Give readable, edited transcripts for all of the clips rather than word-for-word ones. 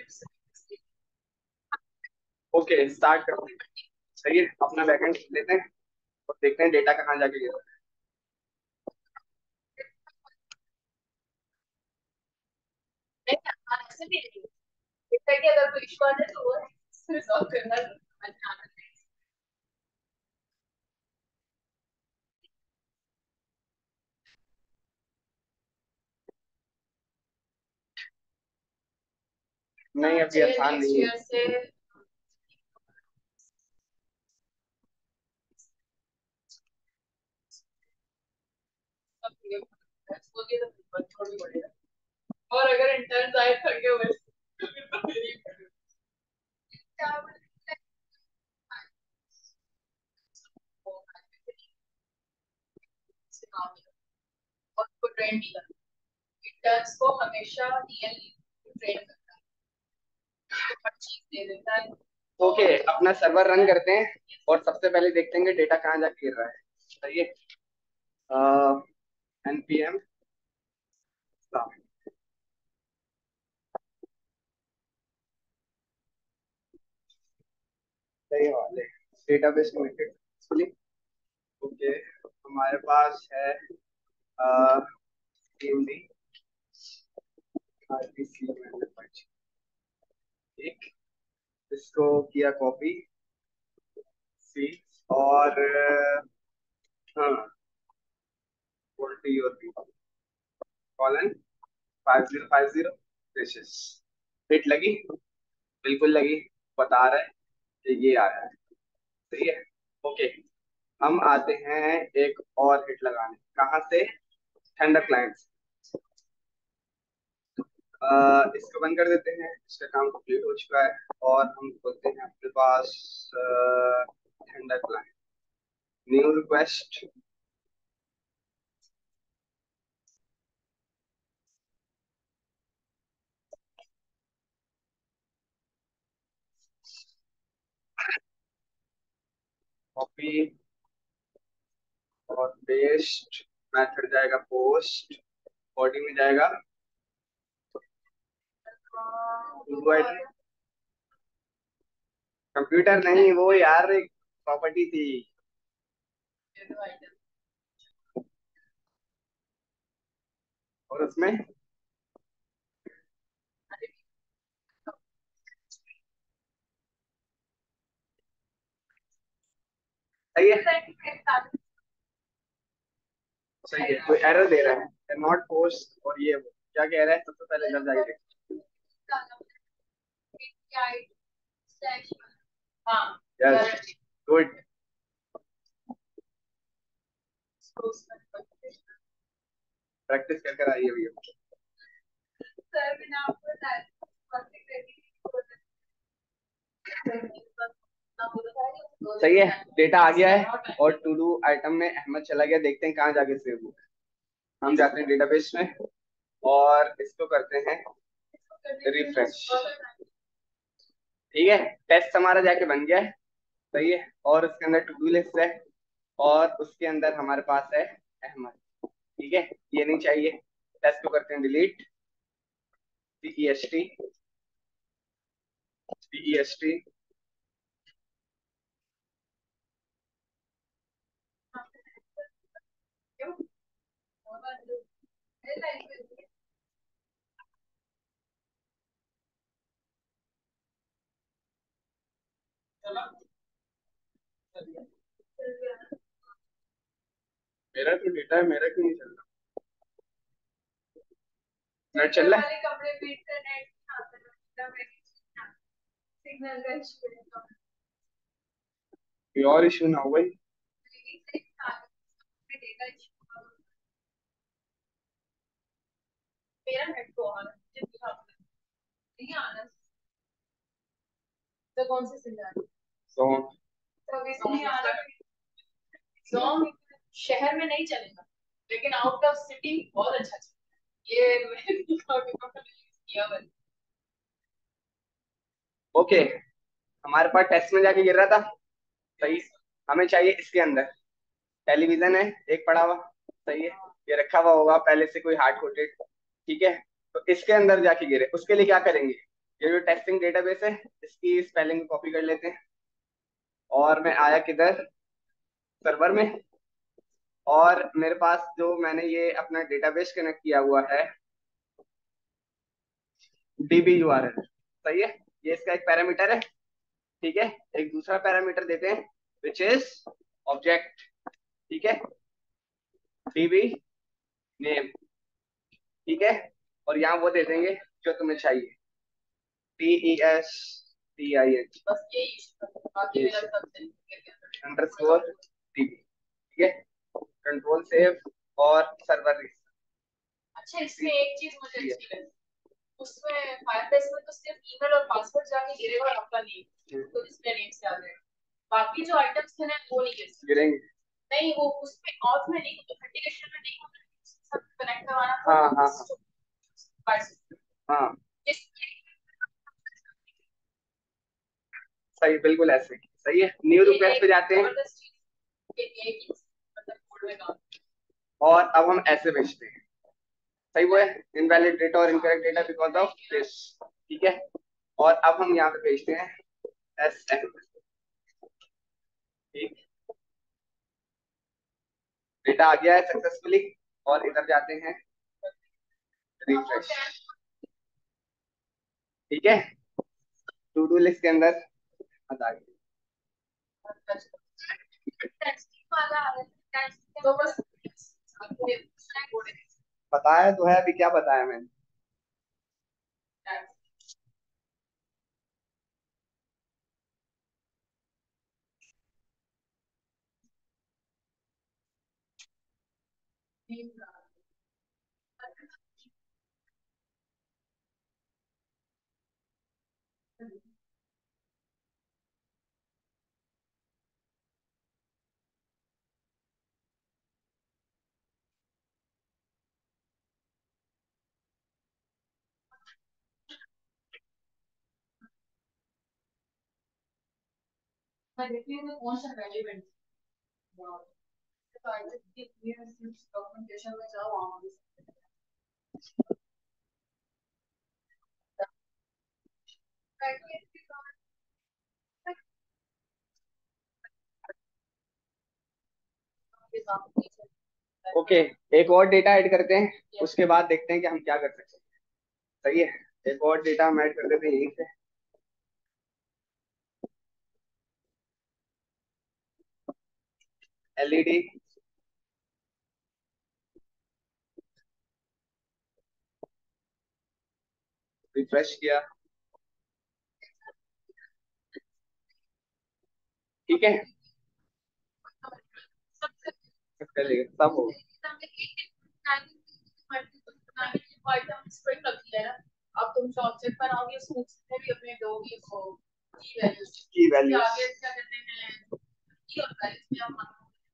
Okay, start करते हैं। सही है, अपना बैकएंड लेते हैं और देखते हैं डेटा कहाँ जाके गिरा। नहीं, ऐसे भी नहीं दिखता है कि अगर कोई इशू आ जाए तो वो रिजॉल्व करना आना चाहिए। नहीं, अभी आसान नेक्स्ट नहीं है। ईयर से सब ये बोलिए तो पेपर छोड़ पड़ेगा। और अगर इंटर्न आए थके हुए तो फिर तो मेरी क्या और को ट्रेन नहीं करना। इंटर्न्स को हमेशा रियल ट्रेन करना है, तो हर चीज दे देता है। ओके, अपना सर्वर रन करते हैं और सबसे पहले देखते हैं कि डेटा कहाँ जाके गिर रहा है। सही है। npm सही वाले डेटाबेस कनेक्टेड सक्सेसफुली। ओके, हमारे पास है cmd rpc ठीक, इसको किया कॉपी सी और हाँ, वोल्टी और बी कॉलन 5050 फिशेस। हिट लगी, बिल्कुल लगी, बता रहा है कि ये आया है। सही है। ओके, हम आते हैं एक और हिट लगाने। कहाँ से? Thunder Client. इसको बंद कर देते हैं, इसका काम कंप्लीट हो चुका है और हम खोलते हैं अपने पास Thunder Client, new request. Copy और पेस्ट, मेथड जाएगा पोस्ट, बॉडी में जाएगा कंप्यूटर नहीं, वो यार एक प्रॉपर्टी थी। और उसमें सही है। सही है, कोई एरर दे रहा है नॉट पोस्ट और ये वो क्या कह रहा है, सबसे पहले इधर जाके देखते हाँ हैं। Yes, good. प्रैक्टिस कर कर आई है भैया। सर बिना आपको सही है, डेटा आ गया है और टू डू आइटम में अहमद चला गया। देखते हैं कहाँ जाके सेव हुआ। हम जाते हैं डेटाबेस में और इसको करते हैं रिफ्रेश। ठीक है, टेस्ट हमारा जाके बन गया है। सही है, और उसके अंदर टू डू लिस्ट है और उसके अंदर हमारे पास है अहमद। ठीक है, ये नहीं चाहिए। टेस्ट को करते हैं डिलीट, टी मेरा तो डेटा है, मेरा क्यों नहीं चल रहा? नेट चल रहा है। कपड़े पीट कर नेट सिग्नल का इशू कोई और इशू ना हो भाई। मेरा नेट तो ऑन है, नहीं आना तो कौन सी सिग्नल तो तो अभी से नहीं आ रहा। सॉन्ग शहर में नहीं चलेगा लेकिन आउट ऑफ सिटी बहुत अच्छा चलेगा, ये मैंने किया हुआ है। ओके, हमारे पास टेस्ट में जाके गिर रहा था। सही, हमें चाहिए इसके अंदर। टेलीविजन है एक पड़ा हुआ। सही है, ये रखा हुआ होगा पहले से कोई हार्ड कोटेड। ठीक है, तो इसके अंदर जाके गिरे, उसके लिए क्या करेंगे? ये जो टेस्ट इंडेक्सिंग डेटाबेस है, इसकी स्पेलिंग कॉपी कर लेते हैं। और मैं आया किधर, सर्वर में। और मेरे पास जो मैंने ये अपना डेटाबेस कनेक्ट किया हुआ है, DB URL, सही है, ये इसका एक पैरामीटर है। ठीक है, एक दूसरा पैरामीटर देते हैं विच इज ऑब्जेक्ट। ठीक है, DB name। ठीक है, और यहाँ वो दे देंगे जो तुम्हें चाहिए, TESTIN बस ये बाकी मेरा सब चल अंडरस्कोर DB। ठीक है, कंट्रोल सेव और सर्वर रिस्क। अच्छा, इसमें एक चीज मुझे अच्छी लगी, उसमें फायरबेस में तो सिर्फ ईमेल और पासवर्ड जाके गिरेगा और आपका नेम तो डिस्प्ले नेम से आ जाएगा। बाकी जो आइटम्स थे ना वो नहीं गिर सकते। गिरेंगे नहीं, वो उसमें ऑथ में नहीं, ऑथेंटिकेशन में नहीं होता, सब कनेक्ट करवाना था। हाँ हाँ हाँ, सही, बिल्कुल ऐसे सही है। न्यू रिक्वेस्ट पे जाते हैं और अब हम ऐसे भेजते हैं, सही वो है, इनवैलिड डेटा और incorrect data because of this. ठीक है, और अब हम यहाँ पे भेजते हैं SM। ठीक, डेटा आ गया है सक्सेसफुली, और इधर जाते हैं रिफ्रेश। ठीक है, टू डू लिस्ट के अंदर आ गया। तो बस बताया तो है, अभी क्या बताया मैंने। मैं देखती हूँ कौन सा रेलेवेंट तो आई थिंक ये डॉक्यूमेंटेशन में जाओ वहां भी ओके, एक और डेटा ऐड करते हैं, उसके बाद देखते हैं कि हम क्या कर सकते हैं। सही है, एक और डेटा हम ऐड कर देते हैं यहीं से। LED, रिफ्रेश किया। ठीक है, चलेगा, सब हो। अब तुम ऑब्जेक्ट बनाओगे उसमें भी अपने दोगे को की वैल्यूज की वैल्यूज आगे क्या कहते हैं की और वैल्यूज में हम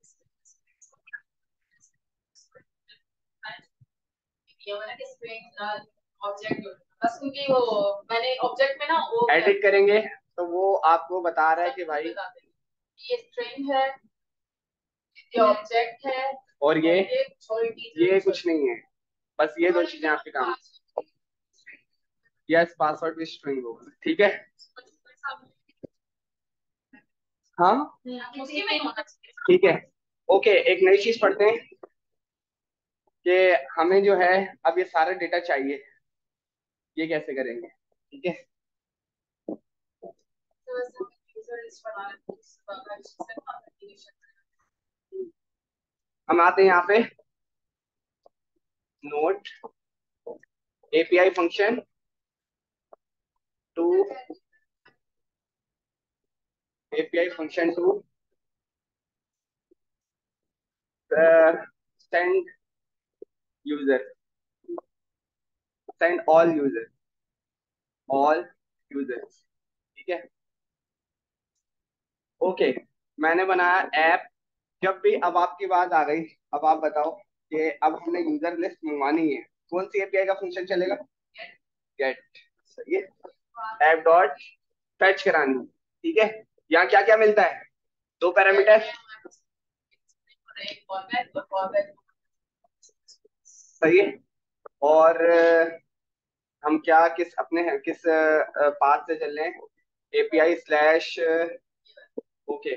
ये वाला कि स्ट्रिंग ऑब्जेक्ट बस क्योंकि वो मैंने ऑब्जेक्ट में ना वो एडिट करेंगे तो वो आपको बता रहा है कि भाई ये स्ट्रिंग है, ये ऑब्जेक्ट है, और ये कुछ नहीं है, बस ये दो चीजें आपके काम। यस, पासवर्ड भी स्ट्रिंग होगा। ठीक है, हाँ ठीक है। ओके, एक नई चीज पढ़ते हैं कि हमें जो है अब ये सारा डेटा चाहिए, ये कैसे करेंगे। ठीक है, हम आते हैं यहाँ पे note API function to API function to send user, send all users. ठीक है, ओके, मैंने बनाया ऐप। जब भी अब आपकी बात आ गई, अब आप बताओ कि अब हमने यूजर लिस्ट मंगवानी है, कौन सी API का फंक्शन चलेगा। गेट, सही है, ऐप डॉट फेच करानी है। ठीक है, यहाँ क्या क्या मिलता है, दो पैरामीटर, सही है, और हम क्या किस अपने किस पाथ से चल रहे हैं, API slash okay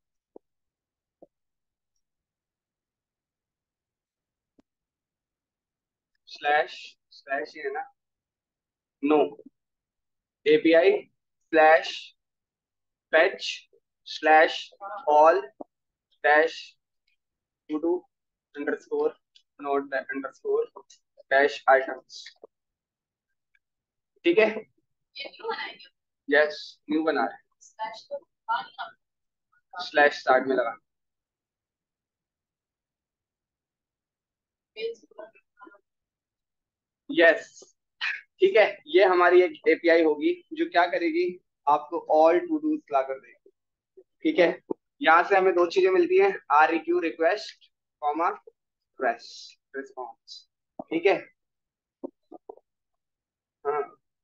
slash slash ही है ना, no, API slash fetch slash all dash to do underscore node underscore dash items। ठीक है, ये क्यों बनाएंगे? यस न्यू बना रहे स्लैश तो हाँ नहीं हैं, स्लैश स्टार्ट में लगा। यस ठीक है, ये हमारी एक एपीआई होगी जो क्या करेगी, आपको ऑल टू डूज ला कर देगी। ठीक है, यहाँ से हमें दो चीजें मिलती हैं, R E Q request comma response. ठीक है, हाँ।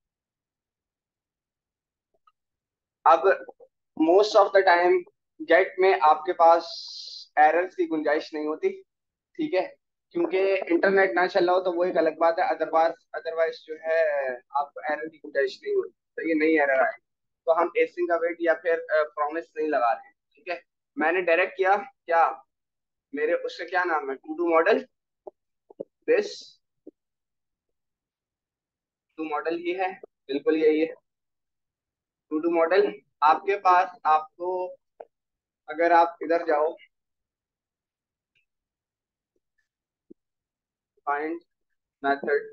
अब most of the time get में आपके पास एरर्स की गुंजाइश नहीं होती। ठीक है, क्योंकि इंटरनेट ना चल रहा हो तो वो एक अलग बात है, अदरवाइज अदरवाइज जो है आपको एरर की गुंजाइश नहीं होती, तो ये नहीं एरर आए तो हम एसिंग का वेट या फिर प्रॉमिस नहीं लगा रहे हैं। ठीक है, मैंने डायरेक्ट किया क्या, मेरे उससे क्या नाम है, to do model, this to model ही है, बिल्कुल यही है टू डू मॉडल। आपके पास आपको, अगर आप इधर जाओ, फाइंड मेथड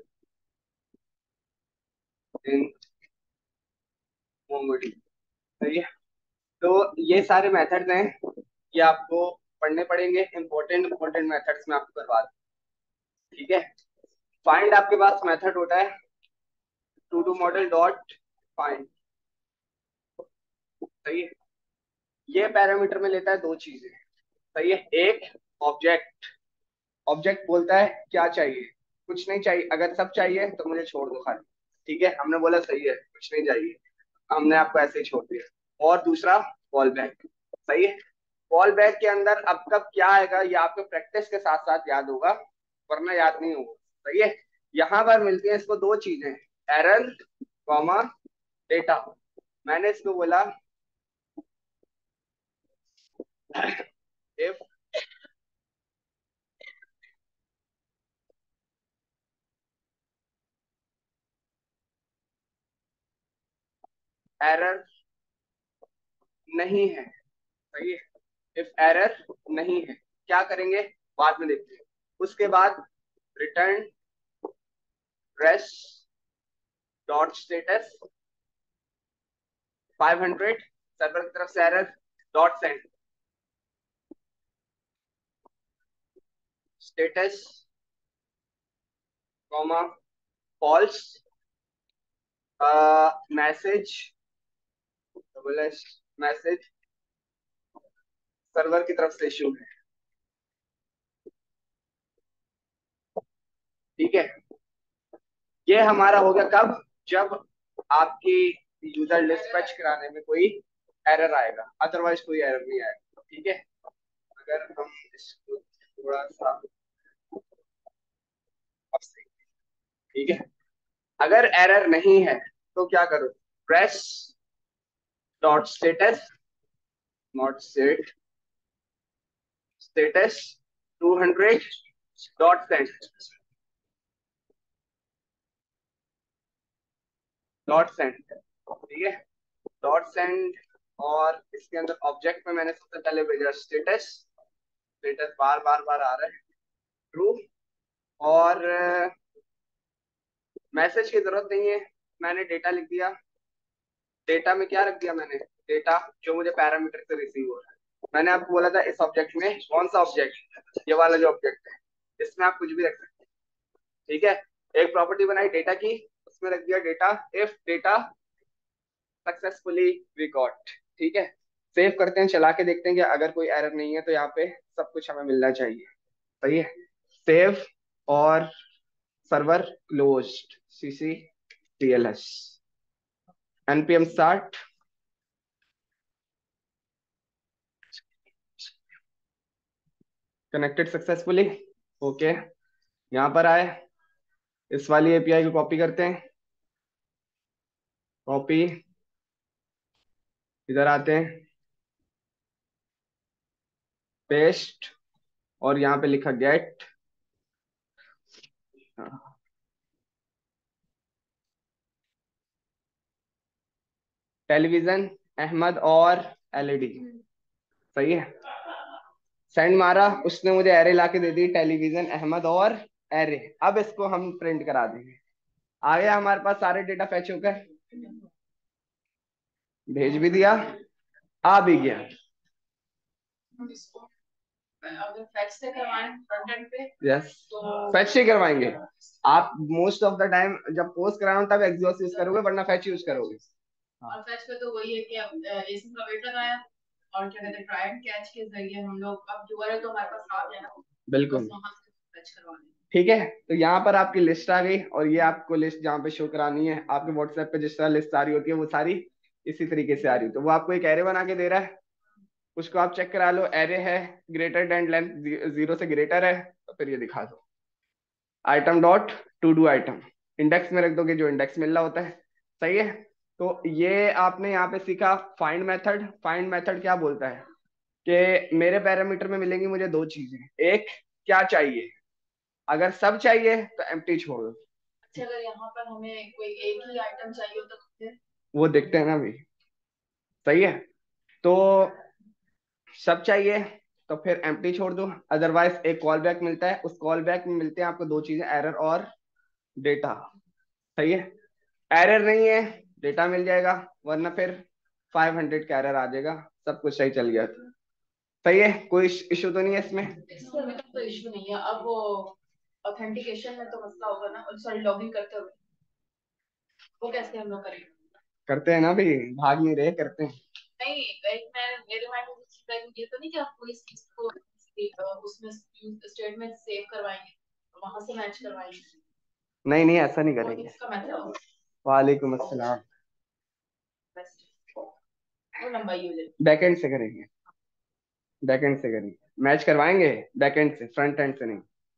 इन मोंगोडी, सही है। तो ये सारे मेथड्स हैं, ये आपको पढ़ने पड़ेंगे, इंपॉर्टेंट इंपॉर्टेंट मेथड्स में आपको करवा दूं। ठीक है, फाइंड आपके पास मेथड होता है to do model dot find, सही है। ये पैरामीटर में लेता है दो चीजें, सही है। एक ऑब्जेक्ट, ऑब्जेक्ट बोलता है क्या चाहिए, कुछ नहीं चाहिए, अगर सब चाहिए तो मुझे छोड़ दो खाली। ठीक है, हमने बोला सही है कुछ नहीं चाहिए, हमने आपको ऐसे ही छोड़ दिया। और दूसरा कॉल बैक, सही है। कॉल बैक के अंदर अब कब क्या आएगा ये आपको प्रैक्टिस के साथ साथ याद होगा, वरना याद नहीं होगा, सही है। यहाँ पर मिलती है इसको दो चीजें, एरर कॉमा डेटा। मैंने इसको बोला इफ एरर नहीं है, सही है। इफ एरर नहीं है क्या करेंगे, बाद में देखते हैं। उसके बाद return res dot status 500, server की तरफ से error dot send status comma false message double S message server की तरफ से इशू है। ठीक है, ये हमारा हो गया कब, जब आपकी यूजर लिस्ट फेच कराने में कोई एरर आएगा, अदरवाइज कोई एरर नहीं आएगा। ठीक है, अगर हम इसको थोड़ा सा अब सही, ठीक है। अगर एरर नहीं है तो क्या करो, press dot status not set status 200 dot send dot send, ठीक है, डॉट सेंड। और इसके अंदर ऑब्जेक्ट में मैंने सबसे पहले भेजा स्टेटस, स्टेटस बार बार बार आ रहा है, ट्रू। और मैसेज की जरूरत नहीं है, मैंने डेटा लिख दिया। डेटा में क्या रख दिया मैंने, डेटा जो मुझे पैरामीटर से रिसीव हो रहा है। मैंने आपको बोला था इस ऑब्जेक्ट में, कौन सा ऑब्जेक्ट, ये वाला जो ऑब्जेक्ट है, इसमें आप कुछ भी रख सकते हैं। ठीक है, एक प्रॉपर्टी बनाई डेटा की, उसमें रख दिया data if data successfully record. ठीक है, सेव करते हैं, चला के देखते हैं कि अगर कोई एरर नहीं है तो यहाँ पे सब कुछ हमें मिलना चाहिए, सही है। सेव और server closed CC TLS npm start, connected successfully, okay. यहाँ पर आए, इस वाली एपीआई को कॉपी करते हैं, कॉपी, इधर आते हैं, पेस्ट, और यहाँ पे लिखा गेट। टेलीविजन अहमद और एलईडी, सही है। सेंड मारा, उसने मुझे एरे ला के दे दी, टेलीविजन अहमद और एरे। अब इसको हम प्रिंट करा देंगे। आ गया हमारे पास सारे डेटा फैच होकर, भेज भी दिया, आ भी गया। अगर फैक्स से करवाएं फ्रंट एंड पे यस, तो फैच से करवाएंगे आप। मोस्ट ऑफ द टाइम जब पोस्ट कराओ तब एक्सॉस यूज करोगे, वरना फैच यूज करोगे। हाँ, और फैच पे तो वही है कि अब एसी का वेट लगाया और क्या कहते हैं ट्राई एंड कैच के जरिए हम लोग अब यूआरएल तो हमारे पास आ गया ना, बिल्कुल। बस वहां से फैच करवाने। ठीक है, तो यहाँ पर आपकी लिस्ट आ गई, और ये आपको लिस्ट जहाँ पे शो करानी है, आपके व्हाट्सएप पे जिस तरह लिस्ट आ रही होती है वो सारी इसी तरीके से आ रही है। तो वो आपको एक एरे बना के दे रहा है, उसको आप चेक करा लो, एरे है ग्रेटर देन लेंथ 0 से ग्रेटर है, तो फिर ये दिखा दो। Item dot to do item, index में रख दोगे जो इंडेक्स मिल रहा होता है, सही है। तो ये आपने यहाँ पे सीखा फाइंड मेथड। फाइंड मेथड क्या बोलता है कि मेरे पैरामीटर में मिलेंगी मुझे दो चीजें, एक क्या चाहिए, अगर सब चाहिए तो एम्प्टी छोड़ दो। अच्छा, अगर यहाँ पर हमें कोई एक ही आइटम चाहिए हो तो फिर वो देखते हैं ना अभी, सही है। तो सब चाहिए तो फिर एम्प्टी छोड़ दो, अदरवाइज एक कॉल बैक मिलता है, उस कॉल बैक में मिलते हैं आपको दो चीजें, एरर और डेटा, सही है। एरर नहीं है, डेटा मिल जाएगा, वरना फिर 500 का एरर आ जाएगा। सब कुछ सही चल गया तो सही है, कोई इशू तो नहीं है इसमें। इसमें तो इशू नहीं है। अब वो ऑथेंटिकेशन में तो मसला होगा ना, सॉरी लॉगिन करते हुए, वो कैसे हम लोग करेंगे? करते हैं ना भाई, भाग नहीं रहे, करते हैं। नहीं, एक मैं मेरे माइंड में कुछ चीज़ आई, ये तो नहीं कि आप कोई चीज को उसमें स्टेटमेंट सेव करवाएंगे वहां से मैच करवाएंगे, नहीं नहीं, ऐसा नहीं और करेंगे। इसका मैथड वालेकुम अस्सलाम। बेस्ट वो लंबाई हो जाएगी। बैकएंड से करेंगे, बैकएंड से करेंगे, मैच करवाएंगे बैकएंड से, फ्रंट एंड से नहीं।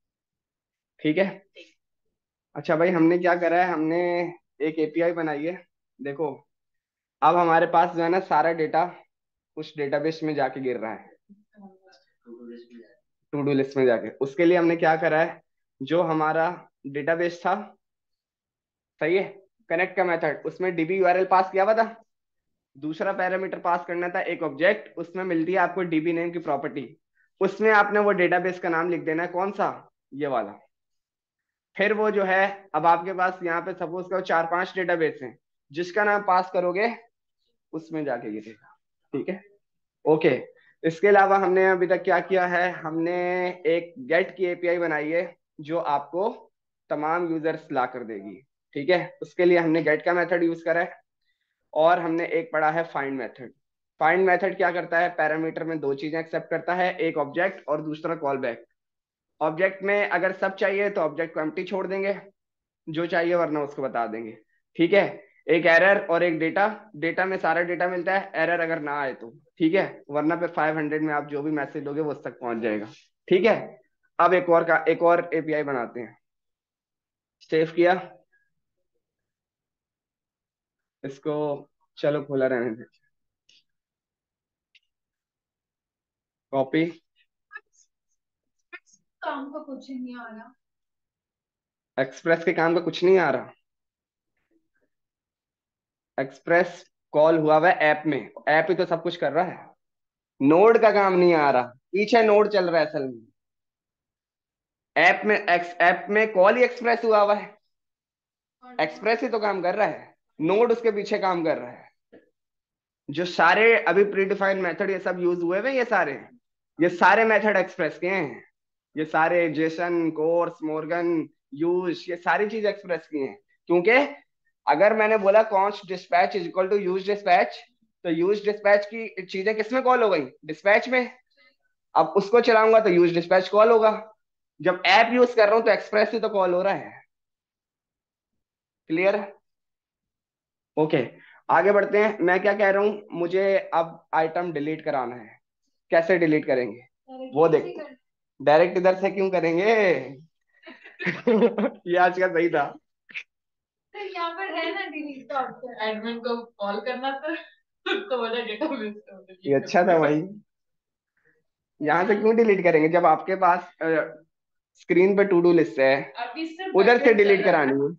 ठीक है। अच्छा भाई, हमने क्या करा है, हमने एक एपीआई बनाई है। देखो, अब हमारे पास जो है ना सारा डेटा उस डेटाबेस में जाके गिर रहा है, टू डू लिस्ट में जाके। उसके लिए हमने क्या करा है, जो हमारा डेटाबेस था, सही है, कनेक्ट का मेथड, उसमें डीबी यूआरएल पास किया हुआ था। दूसरा पैरामीटर पास करना था एक ऑब्जेक्ट, उसमें मिलती है आपको डीबी नेम की प्रॉपर्टी। उसमें आपने वो डेटाबेस का नाम लिख देना है, कौन सा, ये वाला। फिर वो जो है, अब आपके पास यहाँ पे सपोज करो 4-5 डेटाबेस हैं, जिसका नाम पास करोगे उसमें जाके गिरेगा। ठीक है, ओके। इसके अलावा हमने अभी तक क्या किया है, हमने एक गेट की एपीआई बनाई है जो आपको तमाम यूजर्स ला कर देगी। ठीक है, उसके लिए हमने गेट का मेथड यूज करा है, और हमने एक पढ़ा है फाइंड मेथड। फाइंड मेथड क्या करता है, पैरामीटर में दो चीजें एक्सेप्ट करता है, एक ऑब्जेक्ट और दूसरा कॉल बैक। ऑब्जेक्ट में अगर सब चाहिए तो ऑब्जेक्ट को एम्प्टी छोड़ देंगे, जो चाहिए वरना उसको बता देंगे। ठीक है, एक एरर और एक डेटा, डेटा में सारा डेटा मिलता है, एरर अगर ना आए तो ठीक है, वरना फिर 500 में आप जो भी मैसेज दोगे वो उस तक पहुंच जाएगा। ठीक है, अब एक और एपीआई बनाते हैं। सेव किया इसको, चलो खोला रहने दे, कॉपी। काम का कुछ नहीं आ रहा। एक्सप्रेस के काम का कुछ नहीं आ रहा, एक्सप्रेस कॉल हुआ हुआ है ऐप में, ऐप ही तो सब कुछ कर रहा है, नोड का काम नहीं आ रहा, पीछे नोड चल रहा है असल में। ऐप में कॉल ही एक्सप्रेस हुआ हुआ है, एक्सप्रेस ही तो काम कर रहा है, नोड उसके पीछे काम कर रहा है। जो सारे अभी प्रीडिफाइंड मेथड ये सब यूज हुए हुए, ये सारे मेथड एक्सप्रेस के हैं। ये सारे जेसन, कोर्स, मॉर्गन, यूज, ये सारी चीज एक्सप्रेस की हैं। क्योंकि अगर मैंने बोला const dispatch is equal to use dispatch, तो यूज डिस्पैच की चीजें किसमें कॉल हो गई, डिस्पैच में। अब उसको चलाऊंगा तो यूज डिस्पैच कॉल होगा, जब ऐप यूज कर रहा हूं तो एक्सप्रेस ही तो कॉल हो रहा है। Clear, okay. आगे बढ़ते हैं, मैं क्या कह रहा हूं, मुझे अब आइटम डिलीट कराना है। कैसे डिलीट करेंगे वो देख, डायरेक्ट इधर से क्यों करेंगे ये आज का सही था। यहाँ पर है ना डिलीट का ऑप्शन, एडमिन को कॉल करना तो बोला डेटाबेस को ये अच्छा था भाई। यहाँ से क्यों डिलीट करेंगे जब आपके पास स्क्रीन पे टू डू लिस्ट है, अभी सिर्फ उधर से बैकएंड चल डिलीट रहा है करानी है।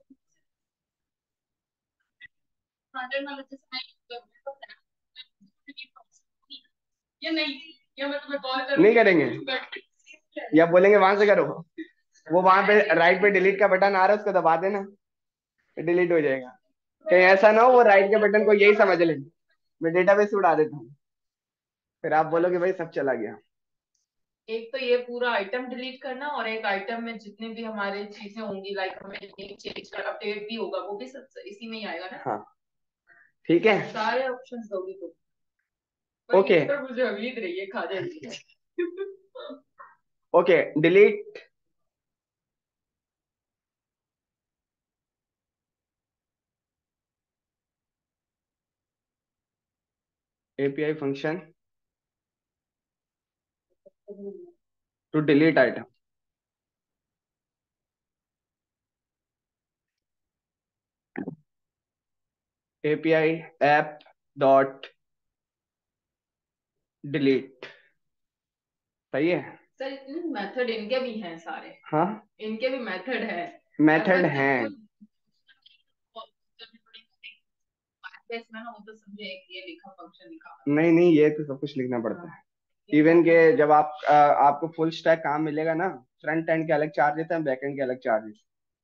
ये नहीं, ये मैं तुम्हें कॉल नहीं करूंगी करेंगे या बोलेंगे वहां से करो, वो वहां पे राइट पे डिलीट का बटन आ रहा है उसको दबा देना, डिलीट हो जाएगा। कहीं ऐसा ना हो वो राइट के बटन को यही समझ ले मैं डेटाबेस से उड़ा देता हूँ, फिर आप बोलोगे भाई सब चला गया। एक तो ये पूरा आइटम डिलीट करना, और एक आइटम में जितने भी हमारे चीजें होंगी, लाइक हमें चेंज कर अपडेट भी होगा, वो भी सब इसी में ही आएगा ना। हाँ ठीक है, सारे ऑप्शंस दोगी तो, पर ओके ये पर मुझे उम्मीद रही है खा जाएगी। Okay delete API function to delete item. API app dot delete, सही है। सर मेथड इनके भी हैं सारे, हाँ इनके भी मेथड है। मेथड है। इसमें ना वो तो समझे एक ये लिखा फंक्शन लिखा। नहीं नहीं ये तो सब कुछ लिखना पड़ता है। इवन के जब आपको फुल स्टैक काम मिलेगा ना, फ्रंट एंड के अलग चार्जेस हैं, बैक एंड के अलग चार्जेस,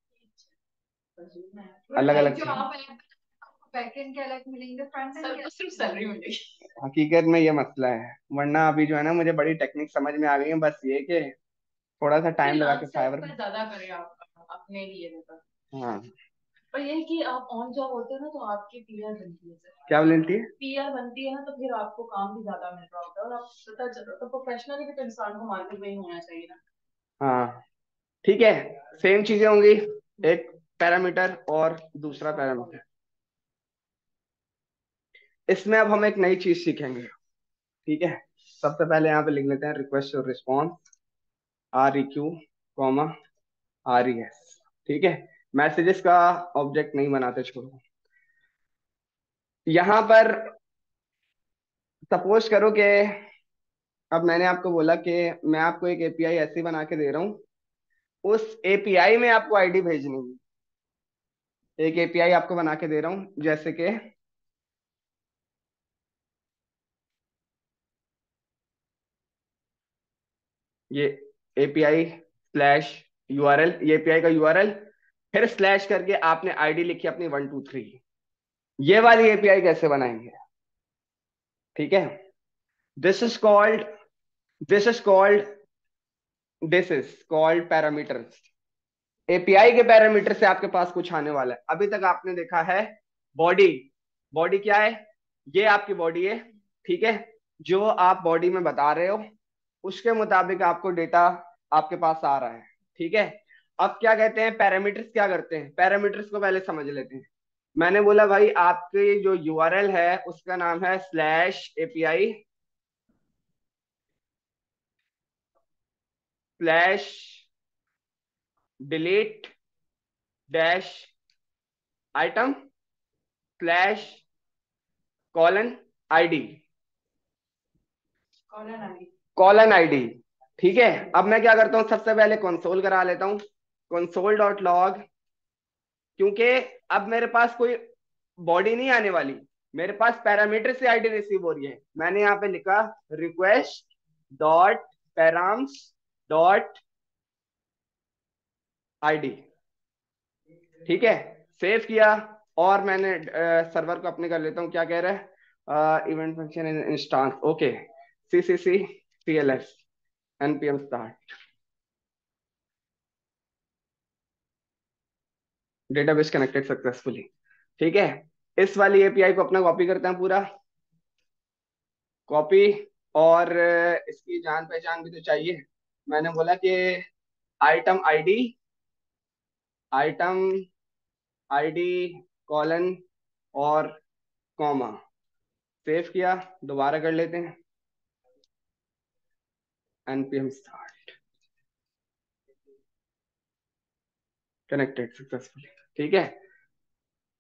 अलग अलग जो आप बैकएंड के अलग मिलेंगे, फ्रंट एंड के सिर्फ सैलरी मिलेगी। हकीकत में ये मसला है, वरना अभी जो है ना मुझे बड़ी टेक्निक समझ में आ गई है, बस ये कि थोड़ा सा टाइम लगा के फाइवर। ज्यादा करें आप अपने लिए मतलब। हाँ पर ये है कि आप ऑन जॉब होते हो ना, तो आपकी पीआर बनती है सर। क्या बोलती है? पीआर बनती है ना, तो फिर आपको काम भी ज्यादा मिल रहा होता है, और आप पता चल रहा, तो प्रोफेशनली भी तो इंसान को मार्केट में ही होना चाहिए ना। हाँ ठीक है, सेम चीजें होंगी, एक पैरामीटर और दूसरा पैरामीटर। इसमें अब हम एक नई चीज सीखेंगे, ठीक है। सबसे पहले यहाँ पे लिख लेते हैं रिक्वेस्ट और response, R E Q comma R E S, ठीक है। मैसेजेस का ऑब्जेक्ट नहीं बनाते, छोड़ो। यहाँ पर सपोज करो कि अब मैंने आपको बोला कि मैं आपको एक एपीआई ऐसी बना के दे रहा हूँ, उस एपीआई में आपको आईडी भेजनी है। एक एपीआई आपको बना के दे रहा हूँ, जैसे कि ये एपीआई स्लैश यूआरएल, ये एपीआई का यूआरएल, फिर स्लैश करके आपने आईडी लिखी अपनी 123। ये वाली एपीआई कैसे बनाएंगे, ठीक है। This is called this is called this is called parameters. API के पैरामीटर से आपके पास कुछ आने वाला है। अभी तक आपने देखा है बॉडी, बॉडी क्या है, ये आपकी बॉडी है, ठीक है। जो आप बॉडी में बता रहे हो उसके मुताबिक आपको डेटा आपके पास आ रहा है, ठीक है। अब क्या कहते हैं पैरामीटर्स, क्या करते हैं पैरामीटर्स को पहले समझ लेते हैं। मैंने बोला भाई आपकी जो यूआरएल है उसका नाम है slash API slash delete dash item slash colon ID, colon ID, ठीक है। अब मैं क्या करता हूं, सबसे पहले कंसोल करा लेता हूं, कंसोल डॉट लॉग, क्योंकि अब मेरे पास कोई बॉडी नहीं आने वाली, मेरे पास पैरामीटर से आईडी रिसीव हो रही है। मैंने यहाँ पे लिखा request dot params dot ID, ठीक है। सेव किया, और मैंने सर्वर को अपने कर लेता हूँ, क्या कह रहा है event function instance, okay C C C C L S NPM start, database connected successfully, ठीक है। इस वाली एपीआई को अपना कॉपी करते हैं पूरा, कॉपी, और इसकी जान पहचान भी तो चाहिए। मैंने बोला कि item ID, item ID colon और कॉमा, सेव किया, दोबारा कर लेते हैं एनपीएम स्टार्ट, कनेक्टेड सक्सेसफुली, ठीक है।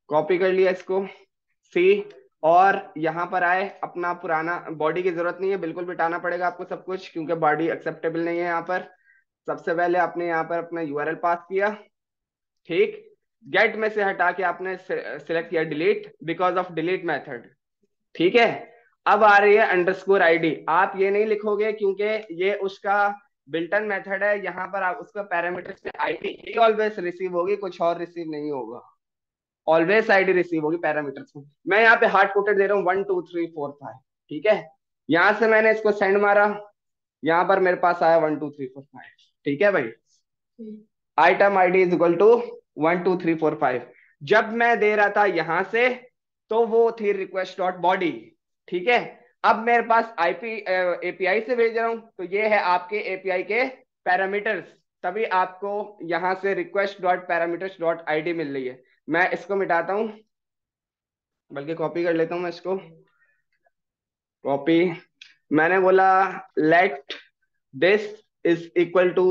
कॉपी कर लिया इसको, सी। और यहाँ पर आए, अपना पुराना बॉडी की जरूरत नहीं है, बिल्कुल मिटाना पड़ेगा आपको सब कुछ, क्योंकि बॉडी एक्सेप्टेबल नहीं है यहाँ पर। सबसे पहले आपने यहाँ पर अपना यूआरएल पास किया, ठीक। गेट में से हटा के आपने सिलेक्ट किया delete, because of delete method, ठीक है। अब आ रही है अंडरस्कोर आईडी। आप ये नहीं लिखोगे क्योंकि ये उसका बिल्टन मेथड है, यहाँ पर आप उसका पैरामीटर्स में आईडी ही ऑलवेज रिसीव होगी, कुछ और रिसीव नहीं होगा। ऑलवेज आईडी रिसीव होगी पैरामीटर्स में। मैं यहाँ पे हार्ड कोटेड दे रहा हूँ 1 2 3 4 5, ठीक है। यहां से मैंने इसको सेंड मारा, यहाँ पर मेरे पास आया 1 2 3 4 5, ठीक है भाई। Item ID is equal to 1 2 3 4 5। जब मैं दे रहा था यहां से, तो वो थी रिक्वेस्ट डॉट बॉडी, ठीक है। अब मेरे पास आईपी एपीआई से भेज रहा हूं, तो ये है आपके एपीआई के पैरामीटर्स, तभी आपको यहां से request dot parameters dot ID मिल रही है। मैं इसको मिटाता हूं, बल्कि कॉपी कर लेता हूं मैं इसको, कॉपी। मैंने बोला let this is equal to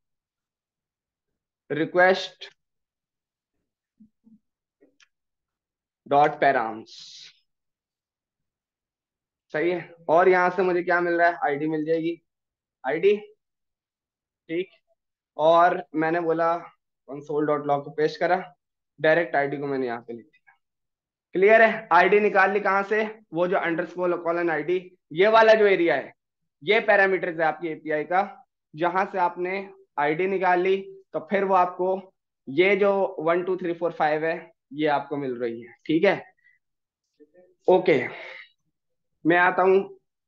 request dot params, सही है। और यहां से मुझे क्या मिल रहा है, आईडी मिल जाएगी, आईडी, ठीक। और मैंने बोला कंसोल डॉट लॉग को पेस्ट करा, डायरेक्ट आईडी को मैंने यहाँ पे लिख दिया। क्लियर है, आईडी निकाल ली कहां से, वो जो अंडरस्कोर कॉलन आईडी, ये वाला जो एरिया है, ये पैरामीटर्स है आपकी एपीआई का, जहां से आपने आईडी निकाल ली, तो फिर वो आपको ये जो 1 2 3 4 5 है, ये आपको मिल रही है, ठीक है। ओके, मैं आता हूं।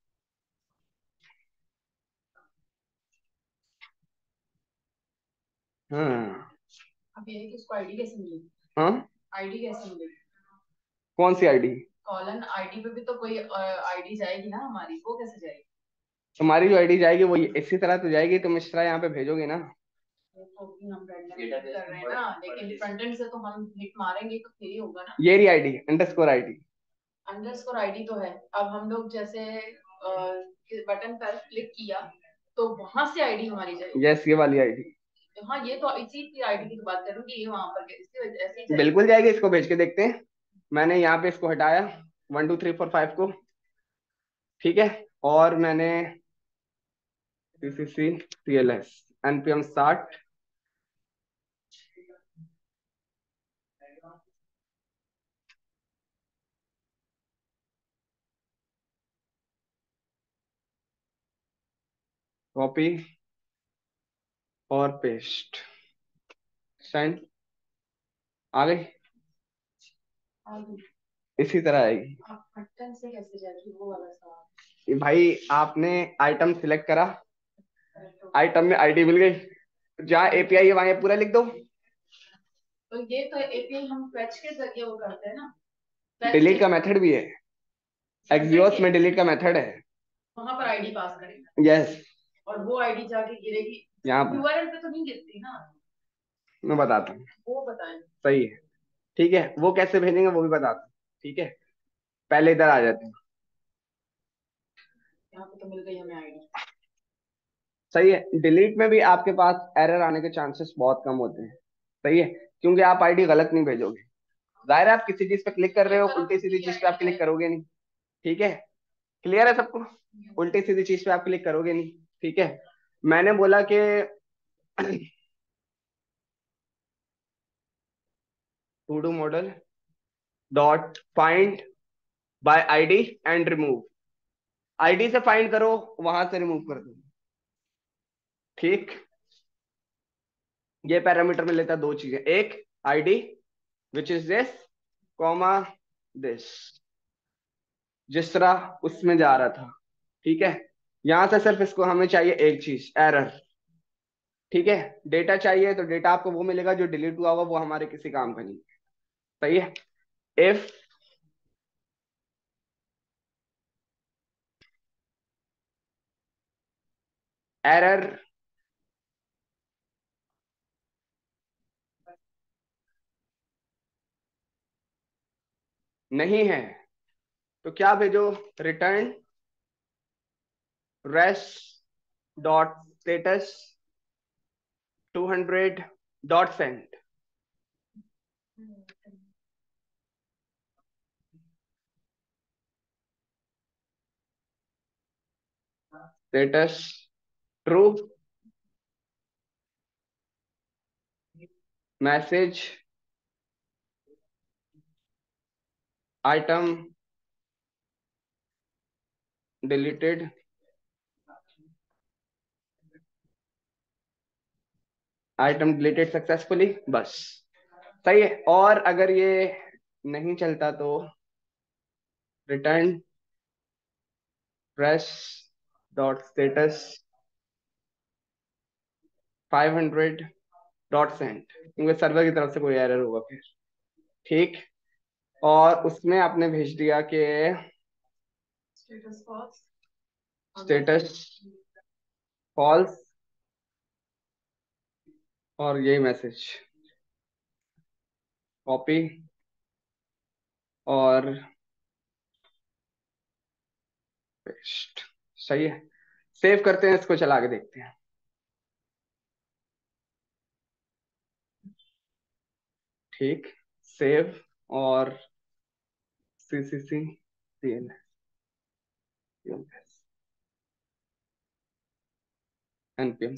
हाँ। अब ये है कि उसको आईडी कैसे मिलेगी? हाँ, आईडी कैसे मिलेगी? कौन सी आईडी? कॉलन आईडी पे भी तो कोई आईडी जाएगी ना हमारी, वो कैसे जाएगी? तुम्हारी जो आईडी जाएगी वो इसी तरह तो जाएगी, तुम इस तरह यहाँ पे भेजोगे ना। वो तो भी हम रैंडम कर रहे हैं ना, लेकिन फ्रंट एंड से तो हम हिट मारेंगे तो फिर ही होगा ना। ये रही ID, underscore ID. Underscore ID तो है। अब हम लोग जैसे बटन पर क्लिक किया तो वहां से आईडी हमारी जाएगी। यस, ये वाली आईडी हाँ, ये तो इसी की आईडी की तो बात करूंगी, ये वहां पर इसकी वजह ऐसे ही जाएगी। बिल्कुल जाएगी, इसको भेज के देखते हैं। मैंने यहाँ पे इसको हटाया 1 2 3 4 5 को, ठीक है। और मैंने CCC CLS npm start, copy और पेस्ट, सेंड, आ गई। इसी तरह आएगी। अब बटन से कैसे जाएगी वो वाला सवाल। कि भाई आपने आइटम सिलेक्ट करा, आइटम में आईडी मिल गई, जहाँ एपीआई है वहां ये पूरा लिख दो। तो ये तो एपीआई हम फेच के जरिए वो करते हैं ना, डिलीट का मेथड भी है, एक्सियोस में डिलीट का मेथड है। वहां पर आईडी पास करेंगे। यस, और वो आईडी जाके गिरेगी यहाँ पर यूआरएल पे तो नहीं गिरती ना। मैं बताता हूँ, वो बताएं। सही है, ठीक है। वो कैसे भेजेंगे वो भी बताता हूँ, ठीक है। पहले इधर आ जाते हैं। यहाँ पे तो मिल गई हमें आईडी। सही है, डिलीट में भी आपके पास एरर आने के चांसेस बहुत कम होते हैं, सही है, क्योंकि आप आईडी गलत नहीं भेजोगे। जाहिर है, आप किसी चीज पे क्लिक कर रहे हो, उल्टी सीधी चीज पे आप क्लिक करोगे नहीं, ठीक है। क्लियर है सबको, उल्टी सीधी चीज पे आप क्लिक करोगे नहीं, ठीक है। मैंने बोला कि to do model dot find by ID and remove, ID से फाइंड करो, वहां से रिमूव कर दो, ठीक। ये पैरामीटर में लेता दो चीजें, एक ID which is this, comma this, जिस तरह उसमें जा रहा था, ठीक है। यहां से सिर्फ इसको हमें चाहिए एक चीज, एरर, ठीक है। डेटा चाहिए तो डेटा आपको वो मिलेगा जो डिलीट हुआ होगा, वो हमारे किसी काम का नहीं, सही है। इफ एरर नहीं है तो क्या भेजो, return rest dot status 200 dot send, status true, message item deleted, item deleted successfully, बस सही है। और अगर ये नहीं चलता तो return press dot status 500 dot send, क्योंकि सर्वर की तरफ से कोई एरर होगा फिर। ठीक, और उसमें आपने भेज दिया कि स्टेटस फॉल्स, और यही मैसेज कॉपी और पेस्ट। सही है, सेव करते हैं, इसको चला के देखते हैं। ठीक, सेव और CCC CLS npm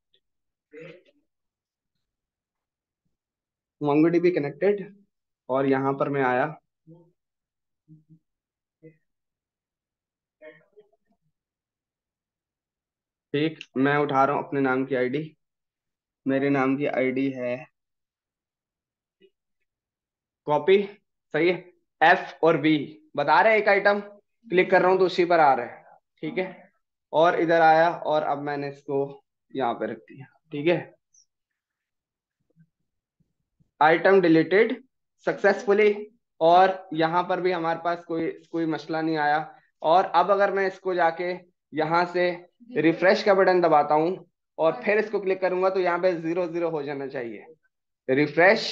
MongoDB connected, और यहां पर मैं आया। ठीक, मैं उठा रहा हूं अपने नाम की आईडी। मेरे नाम की आईडी है कॉपी, सही है। F और V बता रहे हैं एक आइटम, क्लिक कर रहा हूं तो उसी पर आ रहा है। ठीक है, और इधर आया और अब मैंने इसको यहाँ पे रख दिया। ठीक है, आइटम डिलीटेड सक्सेसफुली, और यहाँ पर भी हमारे पास कोई कोई मसला नहीं आया। और अब अगर मैं इसको जाके यहाँ से रिफ्रेश का बटन दबाता हूँ और फिर इसको क्लिक करूंगा तो यहाँ पे 0 0 हो जाना चाहिए। रिफ्रेश,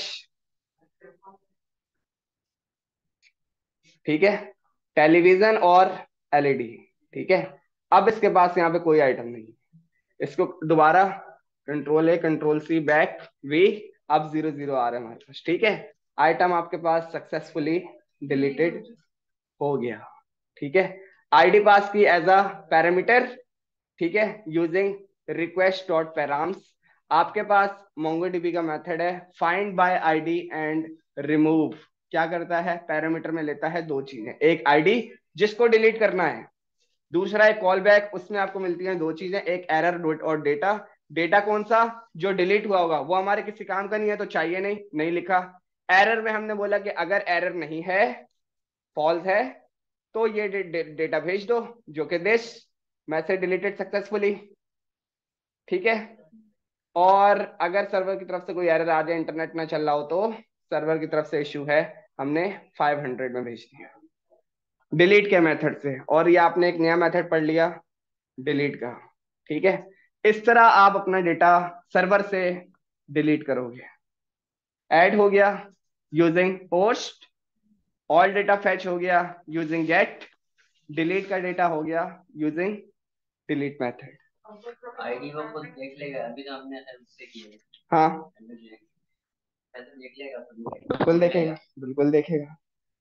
ठीक है, टेलीविजन और LED। ठीक है, अब इसके पास यहाँ पे कोई आइटम नहीं है। इसको दोबारा control A control C back V, अब 0 0 आ रहा है हमारे पास। ठीक है, आइटम आपके पास सक्सेसफुली डिलीटेड हो गया। ठीक है, आईडी पास की एज अ पैरामीटर। ठीक है, यूजिंग रिक्वेस्ट डॉट पैराम्स। आपके पास MongoDB का मेथड है find by ID and remove. क्या करता है, पैरामीटर में लेता है दो चीजें, एक आईडी जिसको डिलीट करना है, दूसरा एक कॉल बैक। उसमें आपको मिलती हैं दो चीजें, एक एरर और डेटा। डेटा कौन सा, जो डिलीट हुआ होगा, वो हमारे किसी काम का नहीं है तो चाहिए नहीं, नहीं लिखा। एरर में हमने बोला कि अगर एरर नहीं है, फॉल्स है, तो ये डेटा भेज दो, जो कि दिस मैसेज डिलीटेड सक्सेसफुली। ठीक है, और अगर सर्वर की तरफ से कोई एरर आ जाए, इंटरनेट ना चल रहा हो, तो सर्वर की तरफ से इशू है, हमने 500 में भेज दिया डिलीट के मेथड से। और ये आपने एक नया मेथड पढ़ लिया डिलीट का। ठीक है, इस तरह आप अपना डेटा सर्वर से डिलीट करोगे। ऐड हो गया using post, all data fetch हो गया यूजिंग गेट, डिलीट का डेटा हो गया यूजिंग डिलीट मेथड। आईडी वो खुद देख लेगा, अभी तो हमने उससे किया। हाँ, देख लेगा, बिल्कुल देखेगा, बिल्कुल देखेगा।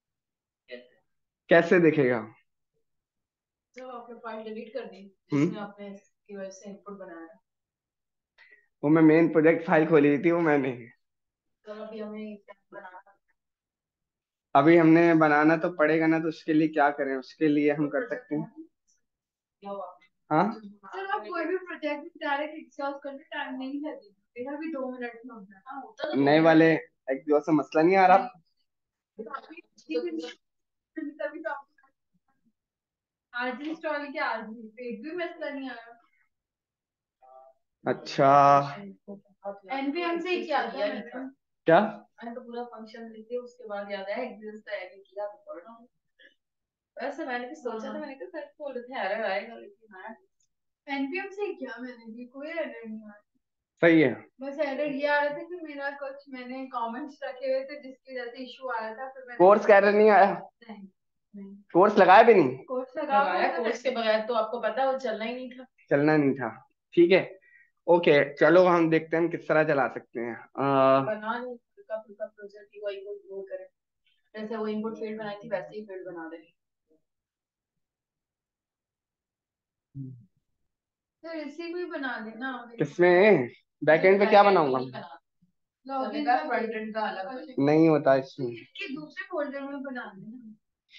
कैसे देखेगा, जब आपने फाइल डिलीट कर दी जिसमें आपने की वजह से इनपुट बनाया, वो मैं मेन प्रोजेक्ट फाइल खोली थी, वो मैंने। तो अभी हमें बनाना, अभी हमने बनाना तो पड़ेगा ना, तो उसके लिए क्या करें, उसके लिए हम कर सकते हैं। क्या हुआ? हाँ, सर आप कोई भी प्रोजेक्ट डायरेक्ट एग्जॉस्ट करने टाइम नहीं लगेगा, मेरा भी 2 मिनट में होता है। हाँ, होता तो नए वाले एग्जॉस्ट से मसला नहीं आ रहा। तभी तो आज इंस्टॉल किया, आज भी एक भी मसला नहीं आया। अच्छा, एनपीएम से ही किया था मैंने। क्या, मैंने तो पूरा फंक्शन लिखे, उसके बाद याद आया एग्जिस्ट का एडिट किया, पढ़ रहा हूँ। वैसे मैंने भी सोचा था, मैंने कहा सर बोल रहे थे एरर आएगा, लेकिन हाँ एनपीएम से ही किया मैंने भी, कोई एरर नहीं आया। सही है। बस एरर ये आ रहा था कि मेरा कुछ मैंने कमेंट्स रखे हुए थे जिसकी वजह से इशू आया था, फिर मैंने कोर्स का एरर नहीं आया, नहीं कोर्स लगाया भी नहीं। कोर्स लगाया, कोर्स के बगैर तो आपको पता है वो चलना ही नहीं था, चलना नहीं था। ठीक है, ओके, चलो हम देखते हैं हम किस तरह चला सकते हैं। बना नहीं फुल्का प्रोजेक्ट ही वही वो करें, जैसे वो इनपुट फील्ड बनाई थी वैसे ही फील्ड बना दे। तो इसी को ही बना देना। किसमें? बैकएंड पे क्या बनाऊंगा? लॉगिन का फ्रंट एंड का अलग नहीं होता इसमें। कि दूसरे फोल्डर में बना देना।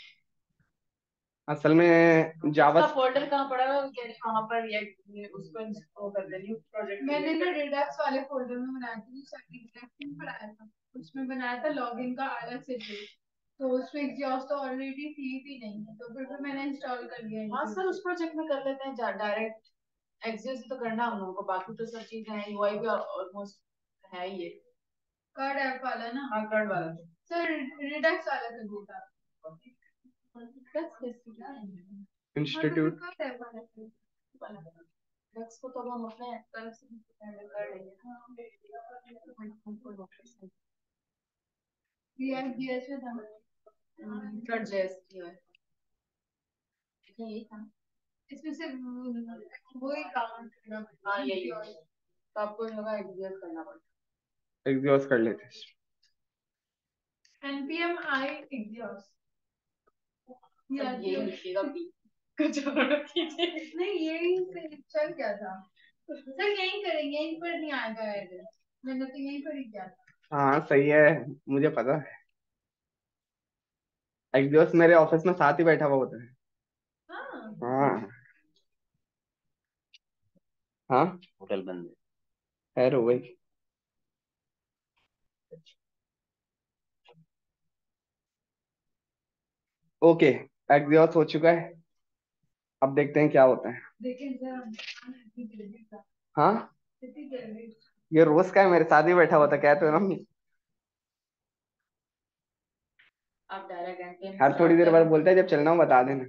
असल में जावा फोल्डर कहाँ पड़ा है, कह रही वहां पर उसको वो कर देनी प्रोजेक्ट। मैंने ना रिडक्स वाले फोल्डर में बनाया था, जो सेटिंग में पढ़ाया था, उसमें बनाया था लॉगिन का अलग से पेज। तो उसमें एग्जॉस्ट तो ऑलरेडी थी भी नहीं है, तो फिर मैंने इंस्टॉल कर लिया। हाँ सर, उस प्रोजेक्ट में कर लेते हैं डायरेक्ट। एक्सियोस तो करना हम लोगों को, बाकी तो सब चीजें हैं, यूआई भी ऑलमोस्ट है ये। कार्ड ऐप वाला ना? हाँ, कार्ड वाला सर, रिडक्स वाला कर देता। इंस्टीट्यूट ड्रग्स को तो हम अपने तरफ से हैंडल कर लेंगे। जीएस में था, थर्ड जेएस है, यही था। इसमें से वही काम करना। हाँ यही है, तो आपको लगा एग्जीक्यूट करना पड़ता। एग्जॉस्ट कर लेते हैं। npm i एग्जीक्यूट यही लिखेगा पी कुछ और कीजिए। नहीं यही से चल क्या था सर, यही करेंगे, यहीं पर नहीं आएगा एरर। मैंने तो यहीं पर ही किया था। हाँ सही है, मुझे पता है। एग्जॉस्ट मेरे ऑफिस में साथ ही बैठा हुआ होता है। हाँ हाँ हाँ, होटल बंद है रो भाई। ओके, एग्जॉस्ट हो चुका है। अब देखते हैं क्या होता है। देखिए सर, हाँ, ये रोज का है, मेरे साथ ही बैठा हुआ था, कहते हो ना। आप डायरेक्ट एनपीएम हर थोड़ी देर बाद बोलता है जब चलना हो बता देना।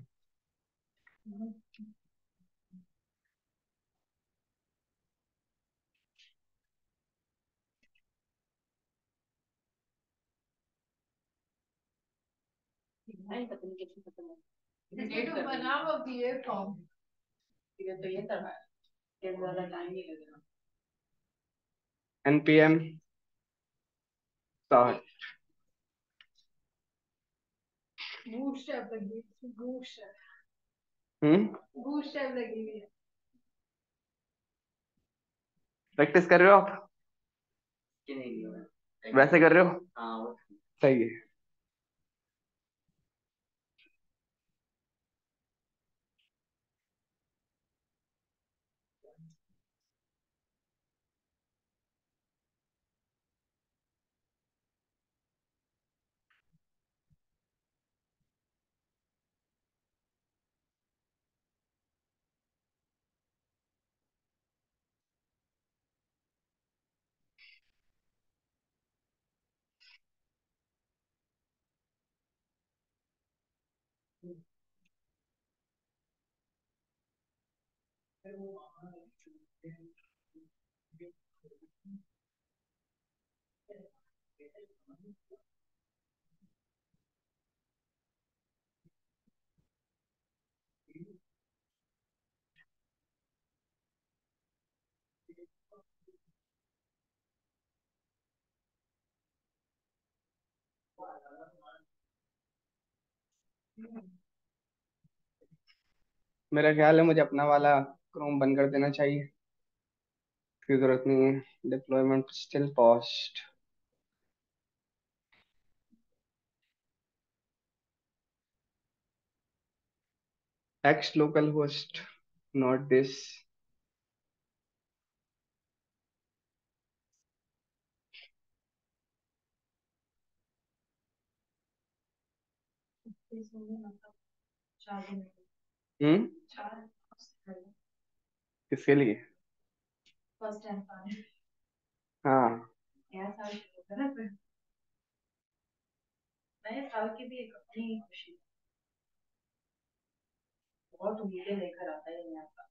नहीं पता नहीं कैसे खत्म हो डेट बनाओ अभी ये फॉर्म। तो ये करना है, ये ज्यादा टाइम नहीं लगेगा। Npm start. बूटस्ट्रैप लगी, बूटस्ट्रैप हम्म, बूटस्ट्रैप लगी हुई है। प्रैक्टिस कर रहे हो आप? कि नहीं वैसे कर रहे हो? हाँ सही है। मेरा ख्याल है मुझे अपना वाला क्रोम बंद कर देना चाहिए, इसकी जरूरत नहीं है। Deployment still post. X local host, not this. हम्म, किसके लिए? फर्स्ट टाइम पाने हाँ, नया साल होता है ना, फिर नए साल की भी एक अपनी खुशी, बहुत उम्मीदें लेकर आता है ये आपका।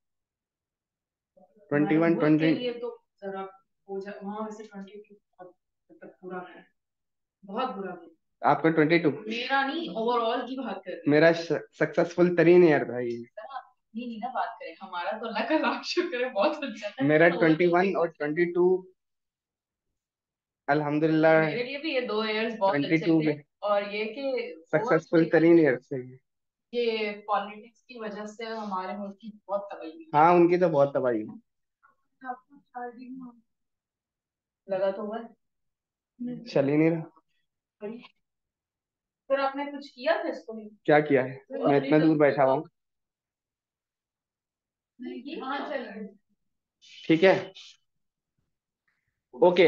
21 के 20। लिए तो जरा हो जा वहां वैसे 22 तक पूरा है, बहुत बुरा है। आपका 22? मेरा नहीं, ओवरऑल की बात कर रही हूँ। मेरा सक्सेसफुल तरीन ईयर था ये। नहीं नहीं ना, बात करें हमारा तो अल्लाह का लाख शुक्र है, बहुत अच्छा था। मेरा 21 और 22 अल्हम्दुलिल्लाह। मेरे लिए भी ये 2 इयर्स बहुत अच्छे 22 थे। में और ये कि सक्सेसफुल तरीन ईयर से। ये पॉलिटिक्स की वजह से हमारे मुल्क की बहुत तबाही हुई हाँ, उनकी तो बहुत तबाही है। लगा तो हुआ चल ही नहीं रहा। फिर आपने कुछ किया था इसको भी? क्या किया है, मैं इतना दूर बैठा हुआ हूँ। हाँ चल ठीक है, ओके।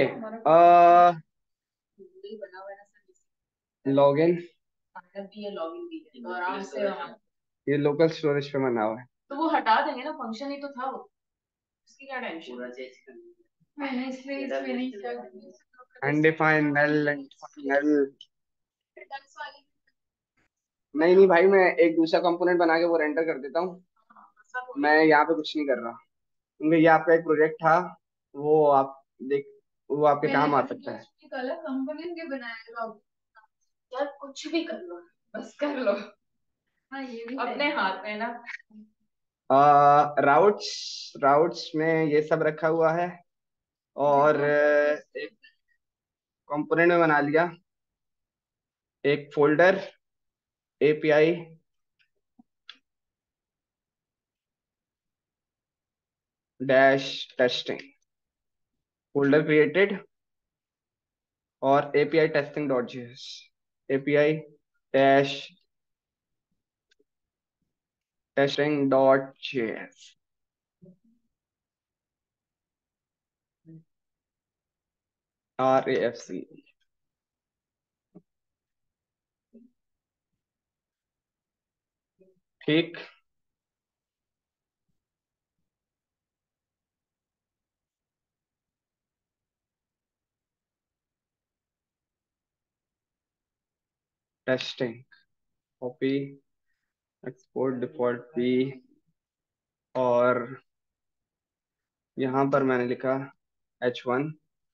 बना हुआ है ना लॉगिन, सर, भी है लॉगिन भी है तो आराम से ये लोकल स्टोरेज पे बना हुआ है। तो वो हटा देंगे ना, फंक्शन ही तो था वो, उसकी क्या टेंशन? पूरा चेंज कर दिया। मैंने इसलिए नहीं किया। Undefined null, null. नहीं नहीं भाई, मैं एक दूसरा कंपोनेंट बना के वो रेंडर कर देता हूँ। मैं यहाँ पे कुछ नहीं कर रहा, क्योंकि ये आपका एक प्रोजेक्ट था, वो आप देख, वो आपके काम आ सकता है। अलग कंपोनेंट के बनाया यार, कुछ भी कर लो, बस कर लो। हाँ ये भी अपने हाथ में ना। राउट्स, राउट्स में ये सब रखा हुआ है, और एक कंपोनेंट में बना लिया एक folder, API dash testing, folder created, और API testing dot JS, API dash testing dot JS, RAFC। ठीक, testing, copy, export default P, और यहाँ पर मैंने लिखा H1,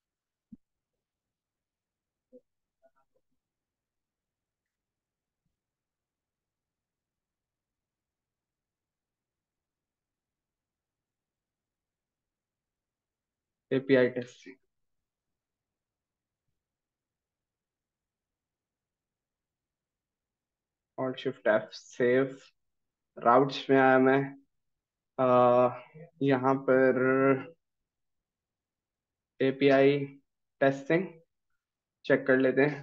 एपीआई टेस्टिंग, और शिफ्ट F सेव। राउट्स में आया मैं, यहाँ पर एपीआई टेस्टिंग चेक कर लेते हैं,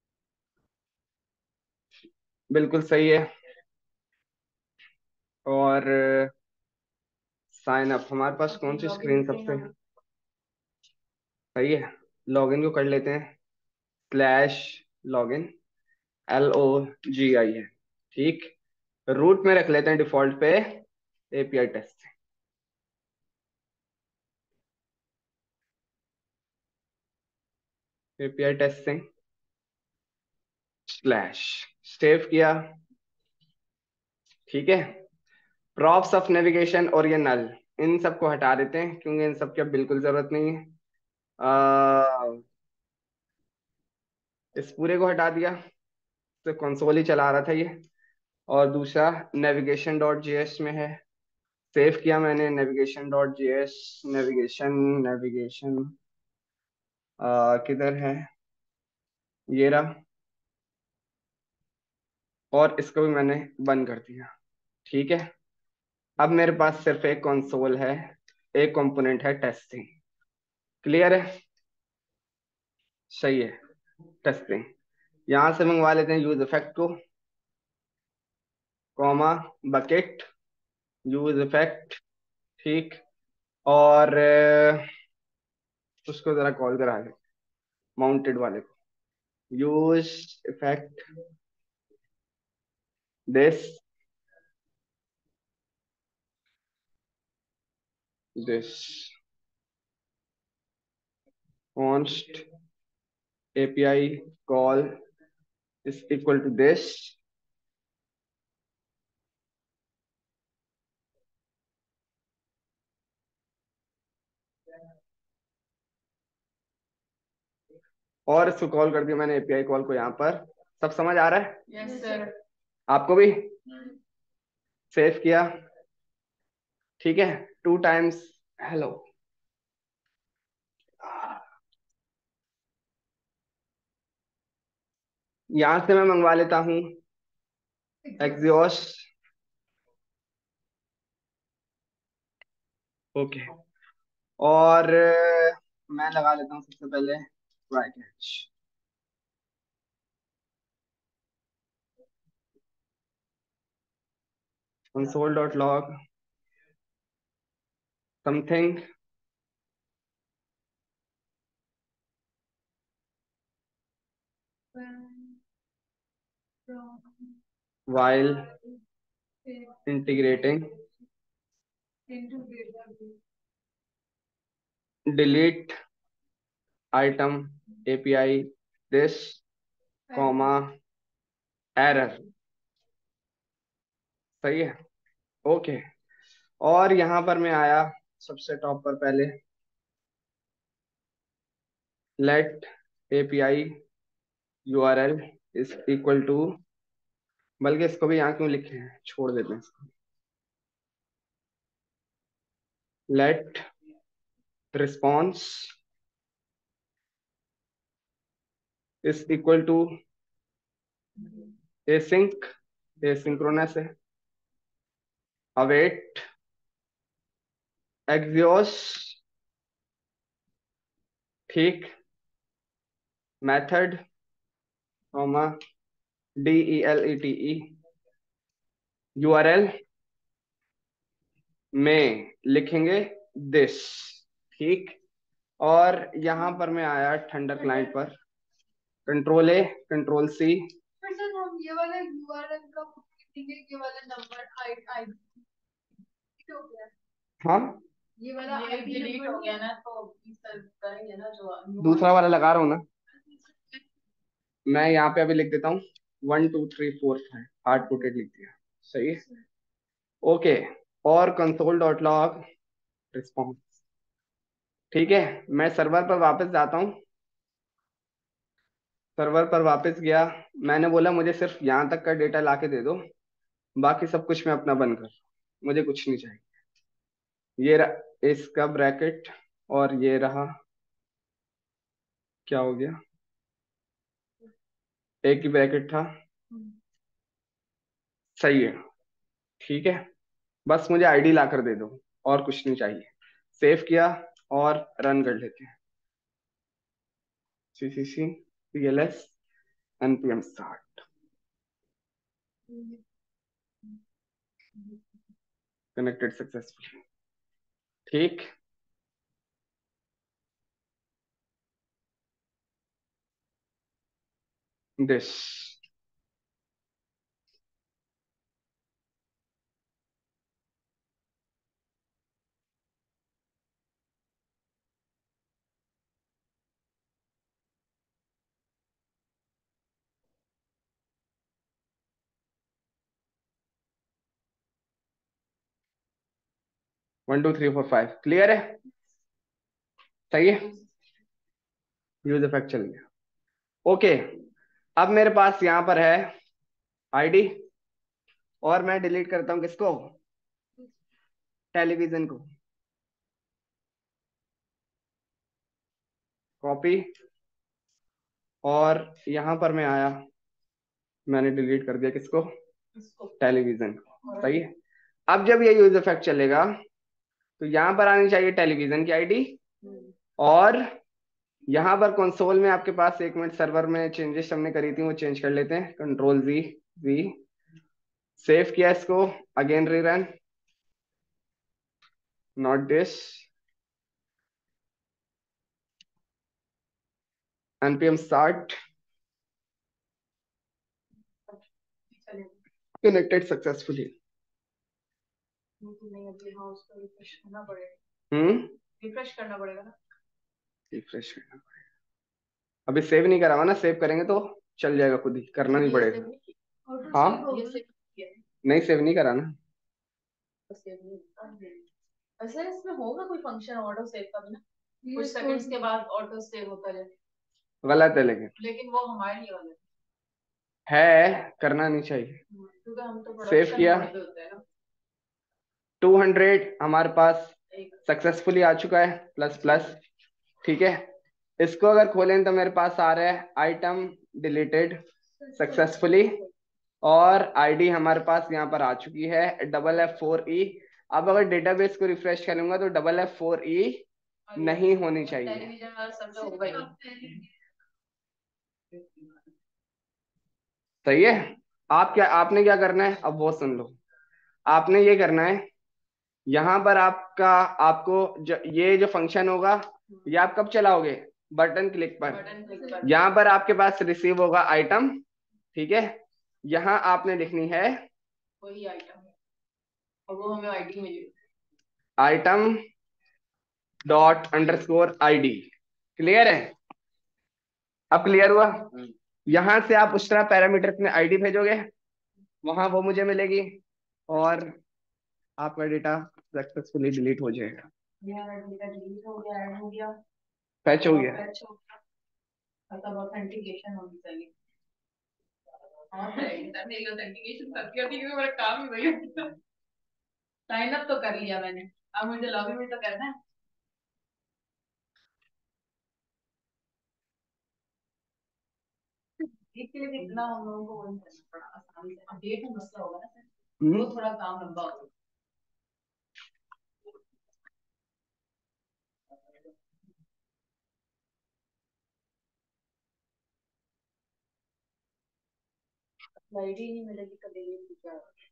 बिल्कुल सही है। और साइन अप, हमारे पास कौन सी स्क्रीन सबसे सही है, लॉगिन को कर लेते हैं, स्लैश लॉगिन, LOGI है। ठीक, रूट में रख लेते हैं डिफॉल्ट पे API test, API testing slash, save किया। ठीक है, प्रॉप्स ऑफ नेविगेशन और ये नल, इन सबको हटा देते हैं, क्योंकि इन सब की अब बिल्कुल जरूरत नहीं है। इस पूरे को हटा दिया, तो कंसोल ही चला रहा था ये। और दूसरा नेविगेशन डॉट जेएस में है, सेव किया मैंने, navigation dot JS, navigation, navigation किधर है, ये रहा, और इसको भी मैंने बंद कर दिया। ठीक है, अब मेरे पास सिर्फ एक कंसोल है, एक कंपोनेंट है टेस्टिंग। क्लियर है, सही है, टेस्टिंग। यहां से मंगवा लेते हैं यूज इफेक्ट को, कॉमा, बकेट, यूज इफेक्ट। ठीक, और उसको जरा कॉल करा दे, माउंटेड वाले को, use effect this, this const API call is equal to this, और इसको कॉल कर दिया मैंने एपीआई कॉल को यहाँ पर। सब समझ आ रहा है? Yes sir. आपको भी? सेव किया। ठीक है, 2 टाइम्स हेलो, यहां से मैं मंगवा लेता हूं एक्सियोस। ओके। और मैं लगा लेता हूँ सबसे पहले right hatch. console.log something while integrating delete item API this comma error। सही है। ओके। और यहां पर मैं आया सबसे टॉप पर पहले let API URL is equal to, बल्कि इसको भी यहाँ क्यों लिखे हैं, छोड़ देते हैं इसको। let response is equal to async, asynchronous है, await axios, ठीक, method comma delete URL में लिखेंगे this, ठीक। और यहां पर मैं आया थंडर क्लाइंट पर, कंट्रोल ए कंट्रोल सी। फिर सर हम ये वाला यूआरएल का लिखेंगे, ये वाला नंबर आई हो गया। हाँ ये वाला आईडी डिलीट हो गया ना, तो सर करेंगे ना जो दूसरा वाला लगा रहा हूँ ना मैं, यहाँ पे अभी लिख देता हूँ 1 2 3 4 5 हार्ड कोटेड लिख दिया, सही है। ओके। और console.log रिस्पॉन्स, ठीक है। मैं सर्वर पर वापस जाता हूँ, सर्वर पर वापस गया, मैंने बोला मुझे सिर्फ यहाँ तक का डेटा लाके दे दो, बाकी सब कुछ मैं अपना बंद कर, मुझे कुछ नहीं चाहिए। ये रहा इसका ब्रैकेट, और ये रहा, क्या हो गया, एक ही ब्रैकेट था, सही है, ठीक है। बस मुझे आईडी ला कर दे दो, और कुछ नहीं चाहिए। सेव किया और रन कर लेते हैं। CCC PLS npm start, connected successfully, ठीक। दिस 1 2 3 4 5 क्लियर है, सही है। यूज इफेक्ट चल गया। ओके। अब मेरे पास यहाँ पर है आईडी, और मैं डिलीट करता हूँ किसको, टेलीविजन को। कॉपी, और यहां पर मैं आया, मैंने डिलीट कर दिया किसको, टेलीविजन को, सही है। अब जब ये यूज इफेक्ट चलेगा तो यहां पर आनी चाहिए टेलीविजन की आईडी, और यहां पर कंसोल में आपके पास, एक मिनट, सर्वर में चेंजेस हमने करी थी वो चेंज कर लेते हैं, कंट्रोल जी वी, सेव किया इसको, again rerun, not this, npm start, connected successfully। नहीं, अभी हाँ उसको रिफ्रेश करना पड़ेगा। रिफ्रेश करना पड़ेगा ना, रिफ्रेश करना पड़ेगा। अभी सेव नहीं करा हुआ ना, सेव करेंगे तो चल जाएगा खुद ही, करना नहीं पड़ेगा। हाँ नहीं, सेव नहीं करा ना। वैसे इसमें होगा कोई फंक्शन ऑटो सेव का भी ना, कुछ सेकंड्स के बाद ऑटो सेव होता है, गलत है, लेकिन वो हमारे लिए गलत है, करना नहीं चाहिए। क्योंकि हम तो सेव किया, 200 हमारे पास सक्सेसफुली आ चुका है, प्लस प्लस, ठीक है। इसको अगर खोलें तो मेरे पास आ रहा है आइटम डिलीटेड सक्सेसफुली, और आईडी हमारे पास यहाँ पर आ चुकी है FF4E। अब अगर डेटाबेस को रिफ्रेश करूंगा तो FF4E नहीं होनी चाहिए। टेलीविजन वाला सब तो होगा ही। सही है। आपने क्या करना है अब वो सुन लो। आपने ये करना है, यहाँ पर आपको ये जो फंक्शन होगा ये आप कब चलाओगे, बटन क्लिक पर। बटन क्लिक कर यहाँ पर आपके पास रिसीव होगा आइटम, ठीक है। यहाँ आपने लिखनी है वही आइटम है और वो हमें आईडी मिली। Item dot underscore ID। Clear है? अब क्लियर हुआ? यहां से आप उस तरह पैरामीटर्स में ID भेजोगे, वहां वो मुझे मिलेगी और आपका डेटा सक्सेसफुली डिलीट हो जाएगा। मेरा डेटा डिलीट हो गया, ऐड हो गया, फैच हो गया। फैच हो गया। मतलब ऑथेंटिकेशन होनी चाहिए। हाँ मेरी ऑथेंटिकेशन कर दिया थी क्योंकि मेरा काम ही वही होता है। साइन अप तो कर लिया मैंने, अब मुझे लॉगिन भी तो करना है। इसके लिए कितना हम लोगों को वही करना पड़ा आसानी से। अपडेट में मसला होगा ना सर, वो थोड़ा काम लंबा होगा। आईडी नहीं मिलेगी तो डिलीट भी क्या होगा।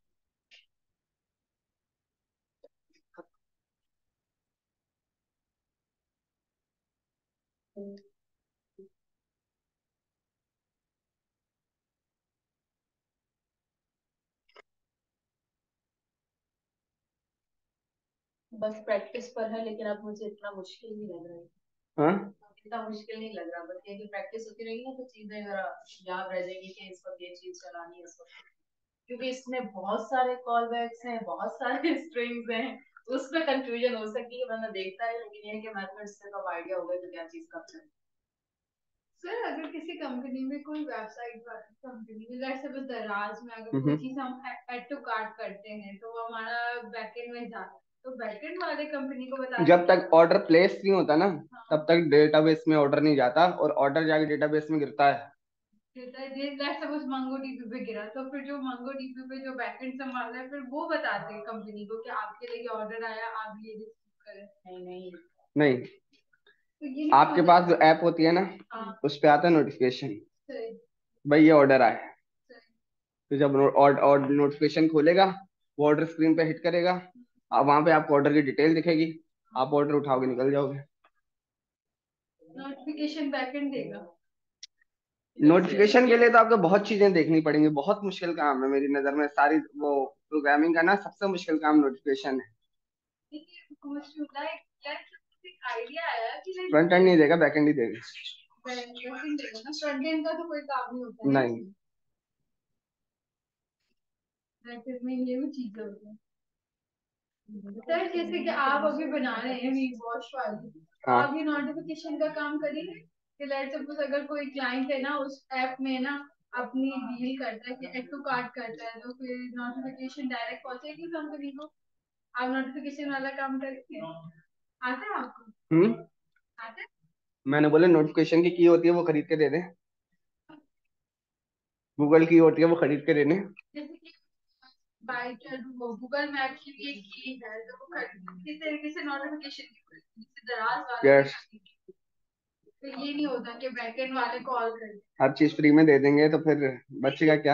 बस प्रैक्टिस पर है, लेकिन अब मुझे इतना मुश्किल नहीं लग रहा है। हाँ, इतना मुश्किल नहीं लग रहा, बस ये कि प्रैक्टिस होती रहेगी ना तो चीजें जरा याद रह जाएंगी कि इस वक्त ये चीज चलानी है इस वक्त। क्योंकि इसमें बहुत सारे कॉल बैक्स हैं, बहुत सारे स्ट्रिंग्स हैं, उसमें कंफ्यूजन हो सकती है, बंदा देखता है लेकिन ये है कि मेथड्स से कब आइडिया होगा कि क्या चीज कब चले। सर अगर किसी कंपनी में कोई वेबसाइट कंपनी में जैसे बस दराज में अगर कोई चीज हम ऐड टू कार्ट करते हैं तो वो हमारा बैकएंड में जाता है, तो बैकएंड वाले कंपनी को बता जब तक ऑर्डर प्लेस नहीं होता ना तब तक डेटाबेस में ऑर्डर नहीं जाता और ऑर्डर जाके डेटाबेस में गिरता है। सपोज मंगो डीपी पे गिरा तो फिर जो मंगो डीपी पे जो बैकएंड संभाल रहा है फिर वो बताते हैं कंपनी को कि आपके लिए ऑर्डर आया, आप ये रिसीव करें। नहीं नहीं नहीं, तो ये आपके पास जो ऐप होती है ना, उस पे आता है नोटिफिकेशन, भाई ये ऑर्डर आया है। तो जब नोटिफिकेशन खोलेगा वो ऑर्डर स्क्रीन पे हिट करेगा, अब वहां पे आपको ऑर्डर की डिटेल दिखेगी, आप ऑर्डर उठाओगे निकल जाओगे। नोटिफिकेशन बैकएंड देगा। नोटिफिकेशन के लिए तो आपको बहुत चीजें देखनी पड़ेंगी, बहुत मुश्किल काम है मेरी नजर में। सारी वो प्रोग्रामिंग का ना सबसे मुश्किल काम नोटिफिकेशन है। आइडिया आया कि फ्रंट एंड नहीं देगा, बैक एंड ही देगा। फ्रंट एंड का तो कोई काम नहीं होता नहीं, में ये भी चीजें होती हैं। सर जैसे कि आप अभी बना रहे हैं वी वॉश वाली, तो हाँ, आप ये नोटिफिकेशन का काम करिए कि लेट्स सपोज अगर कोई क्लाइंट है ना उस ऐप में ना अपनी डील करता है कि एड टू कार्ट करता है तो फिर नोटिफिकेशन डायरेक्ट पहुंचेगी कंपनी को। आप नोटिफिकेशन वाला काम करेंगे, आता है आपको? आता है? मैंने बोला नोटिफिकेशन की होती है वो खरीद के दे दे, गूगल की होती है वो खरीद के देने। जैसे कि बाय गूगल मैप की भी एक की है तो वो किस तरीके से नोटिफिकेशन जैसे दराज वाले यस, तो ये नहीं होता कि बैकएंड वाले कॉल करें। हर चीज फ्री में दे देंगे तो फिर बचेगा क्या।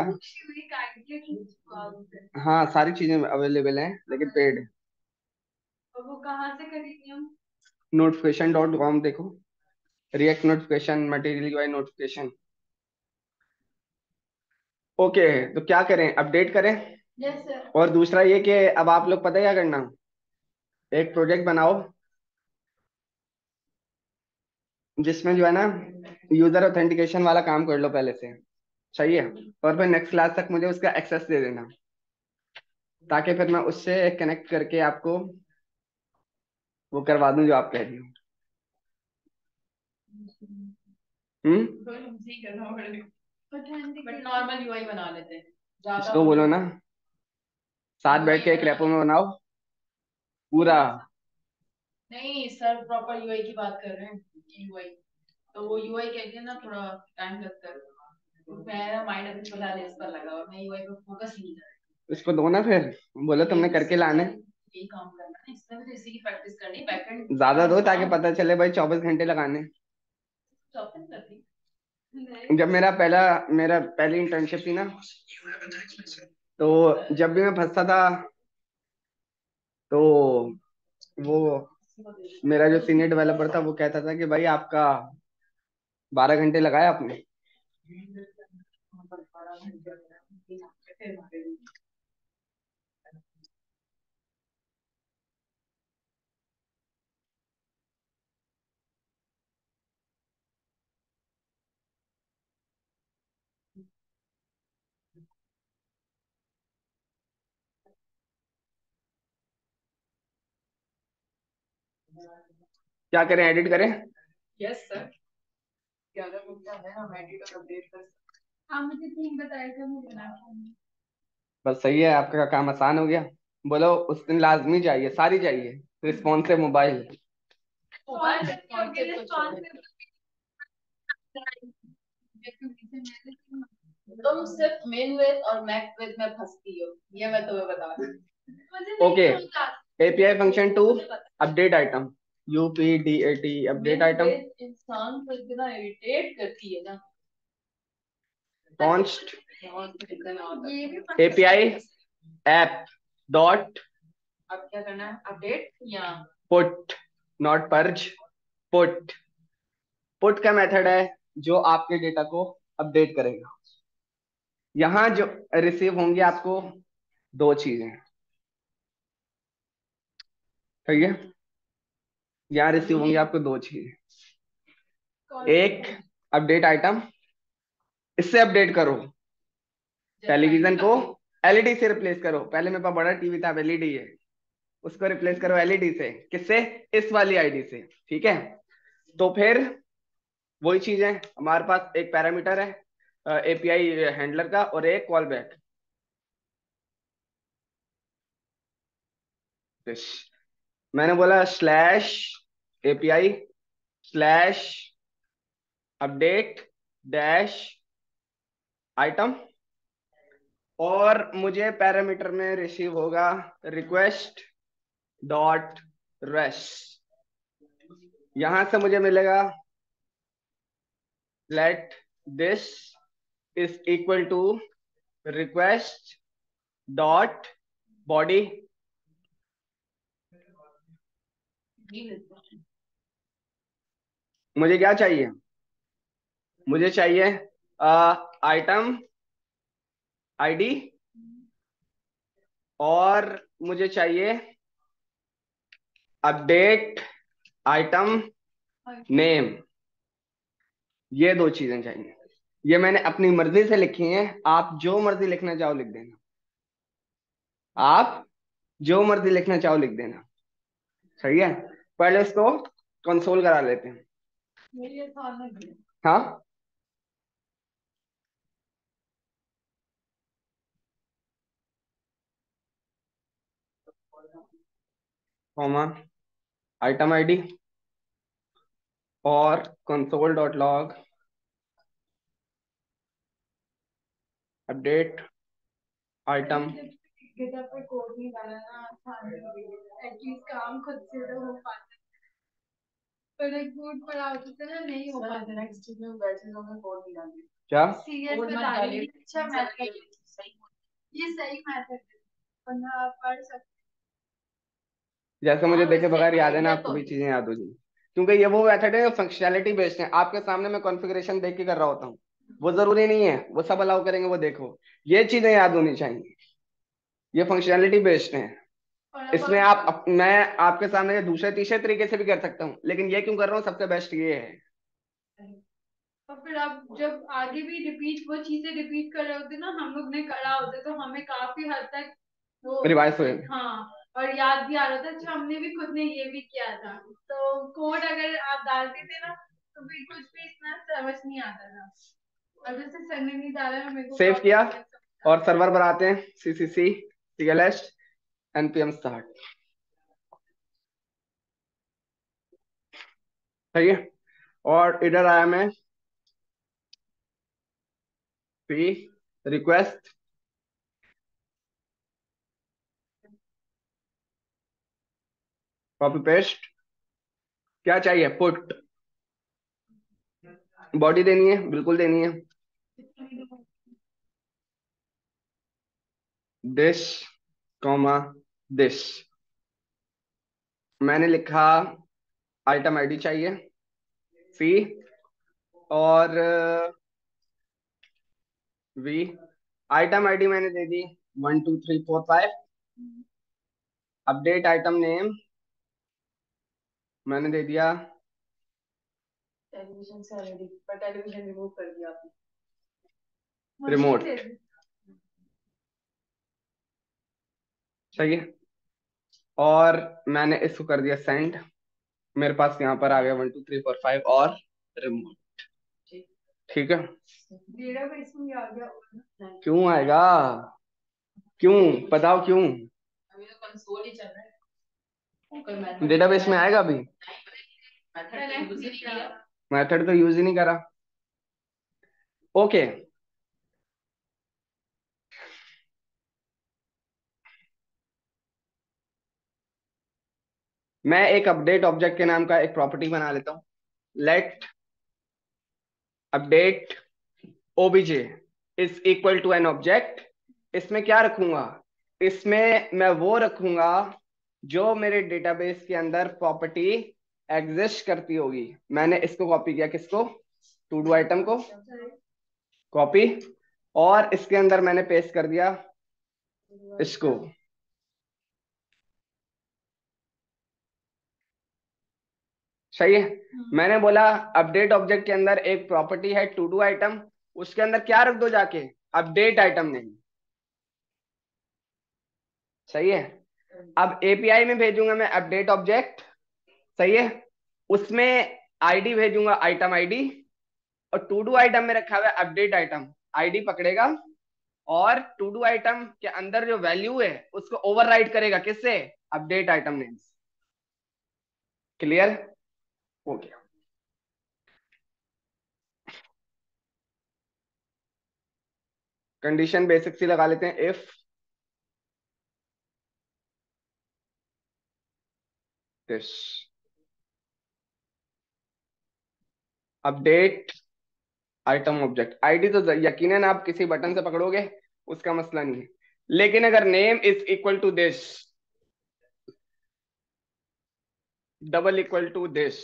हाँ, सारी चीजें अवेलेबल हैं लेकिन पेड। और वो कहाँ से खरीदनी हम? notification.com देखो, React notification, Material UI notification. Okay, तो क्या करें, अपडेट करें? Yes sir. और दूसरा ये कि अब आप लोग पता है क्या करना, एक प्रोजेक्ट बनाओ जिसमें जो है ना यूजर ऑथेंटिकेशन वाला काम कर लो पहले से, सही है। और फिर नेक्स्ट क्लास तक मुझे उसका एक्सेस दे देना ताकि फिर मैं उससे कनेक्ट करके आपको वो करवा दूं जो आप कह रही हो। बट नॉर्मल यूआई बना लेते हैं ज्यादा। इसको बोलो ना साथ बैठ के एक रेपो में बनाओ पूरा। नहीं सर प्रॉपर यूआई की बात कर रहे हैं, यूआई तो वो यूआई कहते हैं ना थोड़ा टाइम लगता है। मेरा माइंड अभी फिलहाल इस पर लगा और मैं वही पे फोकस ही नहीं कर रही। इसको दो ना, फिर बोलो तुमने करके लाने। यही काम करना है, इसमें भी तो इसी की प्रैक्टिस करनी, बैकएंड ज्यादा दो ताकि पता चले भाई 24 घंटे लगाने। शॉपिंग करती। जब मेरा पहली इंटर्नशिप थी ना, तो जब भी मैं फंसता था तो वो मेरा जो सीनियर डेवलपर था वो कहता था कि भाई आपका 12 घंटे लगाया आपने। क्या करें, एडिट करें? यस सर, 11 घंटा है, हम एडिट और अपडेट कर सकते हैं। आप मुझे थीम बताइएगा, मैं बना दूंगी। बस सही है, आपका काम आसान हो गया। बोलो उस दिन लाजमी चाहिए, सारी चाहिए। Responsive mobile. मोबाइल रिस्पॉन्सिव तुम सिर्फ मिनविथ और मैकविथ में फंसती हो, ये मैं तुम्हें बता दूं। Okay, API function to update item, UPDAT update item इंसान को इतना इरिटेट करती है ना। कॉन्स्ट एपीआई ऐप डॉट, अब क्या करना है, अपडेट या put, not purge, put. Put का मेथड है जो आपके डेटा को अपडेट करेगा। यहां जो रिसीव होंगे आपको दो चीजें, ठीक है? यहाँ रिसीव होंगे आपको दो चीजें, एक अपडेट आइटम, इससे अपडेट करो। टेलीविजन को एलईडी से रिप्लेस करो। पहले मेरे पास बड़ा टीवी था, एलईडी है, उसको रिप्लेस करो एलईडी से। किससे? इस वाली आईडी से, ठीक है? तो फिर वही चीज है, हमारे पास एक पैरामीटर है एपीआई हैंडलर का और एक कॉल बैक। मैंने बोला slash API slash update dash item, और मुझे पैरामीटर में रिसीव होगा रिक्वेस्ट डॉट रेस्ट। यहां से मुझे मिलेगा let this is equal to request dot body. मुझे क्या चाहिए? मुझे चाहिए आइटम आईडी, और मुझे चाहिए अपडेट आइटम नेम। ये दो चीजें चाहिए। ये मैंने अपनी मर्जी से लिखी हैं, आप जो मर्जी लिखना चाहो लिख देना। आप जो मर्जी लिखना चाहो लिख देना, सही है? पहले इसको कंसोल करा लेते हैं। हाँ, कॉमा आइटम आईडी और console dot log update item. GitHub पे कोड नहीं डाला ना, आसान है एटलीस्ट काम खुद से तो हो पाता है। पर एक कोड पड़ा होता था ना, नहीं हो पाता। नेक्स्ट वीक में बैठे लोग कोड नहीं डाले। क्या? सीरियस बता रही हूँ, अच्छा मेथड, ये सही मेथड है, वरना आप पढ़ सकते। जैसे मुझे हाँ, देखे वैसे बगैर याद है ना, आइडिया आपको तो भी चीजें याद हो जाएंगी, क्योंकि ये वो मेथड है फंक्शनैलिटी बेस्ड है। आपके सामने मैं कॉन्फ़िगरेशन देख के कर रहा होता हूँ, वो जरूरी नहीं है वो सब अलाउ करेंगे, वो देखो। ये चीजें याद होनी चाहिए, ये फंक्शनैलिटी बेस्ड है। और अब इसमें मैं आपके सामने ये दूसरे तीसरे तरीके से भी कर सकता हूँ, लेकिन ये क्यों कर रहा हूँ, सबसे बेस्ट ये है। और फिर आप जब आगे भी रिपीट वो चीजें रिपीट कर रहे होते ना, हम लोग ने करा होता तो हमें काफी हद तक वो रिवाइज हुए। हाँ, और याद भी आ रहा था, अच्छा हमने भी खुद ने ये भी किया था। तो कोड अगर आप डालते थे ना तो भी कुछ भी इतना समझ नहीं आता था। और जैसे सर ने नहीं डाला ना, मेरे को सेव किया प्रॉपर समझ और सर्वर बनाते हैं, सीसीसी टीएलएस npm start, सही है? और इधर आया मैं पी रिक्वेस्ट कॉपी पेस्ट, क्या चाहिए, पुट, बॉडी देनी है, बिल्कुल देनी है, दिस कॉमा दिस। मैंने लिखा आइटम आईडी चाहिए, सी, और वी। आइटम आईडी मैंने दे दी 1 2 3 4 5। अपडेट आइटम नेम मैंने दे दिया टेलीविजन से ऑलरेडी, पर टेलीविजन रिमूव कर दिया आपने। रिमोट। सही है, और मैंने इसको कर दिया सेंड। मेरे पास यहाँ पर आ गया 1 2 3 4 5 और रिमोट। ठीक है, डेटाबेस में आ गया। क्यों आएगा, क्यों बताओ क्यों? अभी तो कंसोल ही चल रहा है। डेटाबेस में आएगा अभी, मेथड मेथड तो यूज ही नहीं करा। ओके, मैं एक अपडेट ऑब्जेक्ट के नाम का एक प्रॉपर्टी बना लेता हूं। Let update OBJ is equal to an object. इसमें क्या रखूंगा, इसमें मैं वो रखूंगा जो मेरे डेटाबेस के अंदर प्रॉपर्टी एग्जिस्ट करती होगी। मैंने इसको कॉपी किया, किसको, टू डू आइटम को कॉपी, और इसके अंदर मैंने पेस्ट कर दिया इसको। सही है, मैंने बोला अपडेट ऑब्जेक्ट के अंदर एक प्रॉपर्टी है टू डू आइटम, उसके अंदर क्या रख दो जाके, अपडेट आइटम नहीं। सही है, अब एपीआई में भेजूंगा मैं अपडेट ऑब्जेक्ट। सही है, उसमें आईडी भेजूंगा आइटम आईडी, और टू डू आइटम में रखा हुआ है अपडेट आइटम। आईडी पकड़ेगा और टू डू आइटम के अंदर जो वैल्यू है उसको ओवरराइड करेगा, किससे, अपडेट आइटम नेम। क्लियर हो गया। कंडीशन बेसिक सी लगा लेते हैं, if this update item object. ID तो यकीनन आप किसी बटन से पकड़ोगे, उसका मसला नहीं है, लेकिन अगर name is equal to this, double equal to this,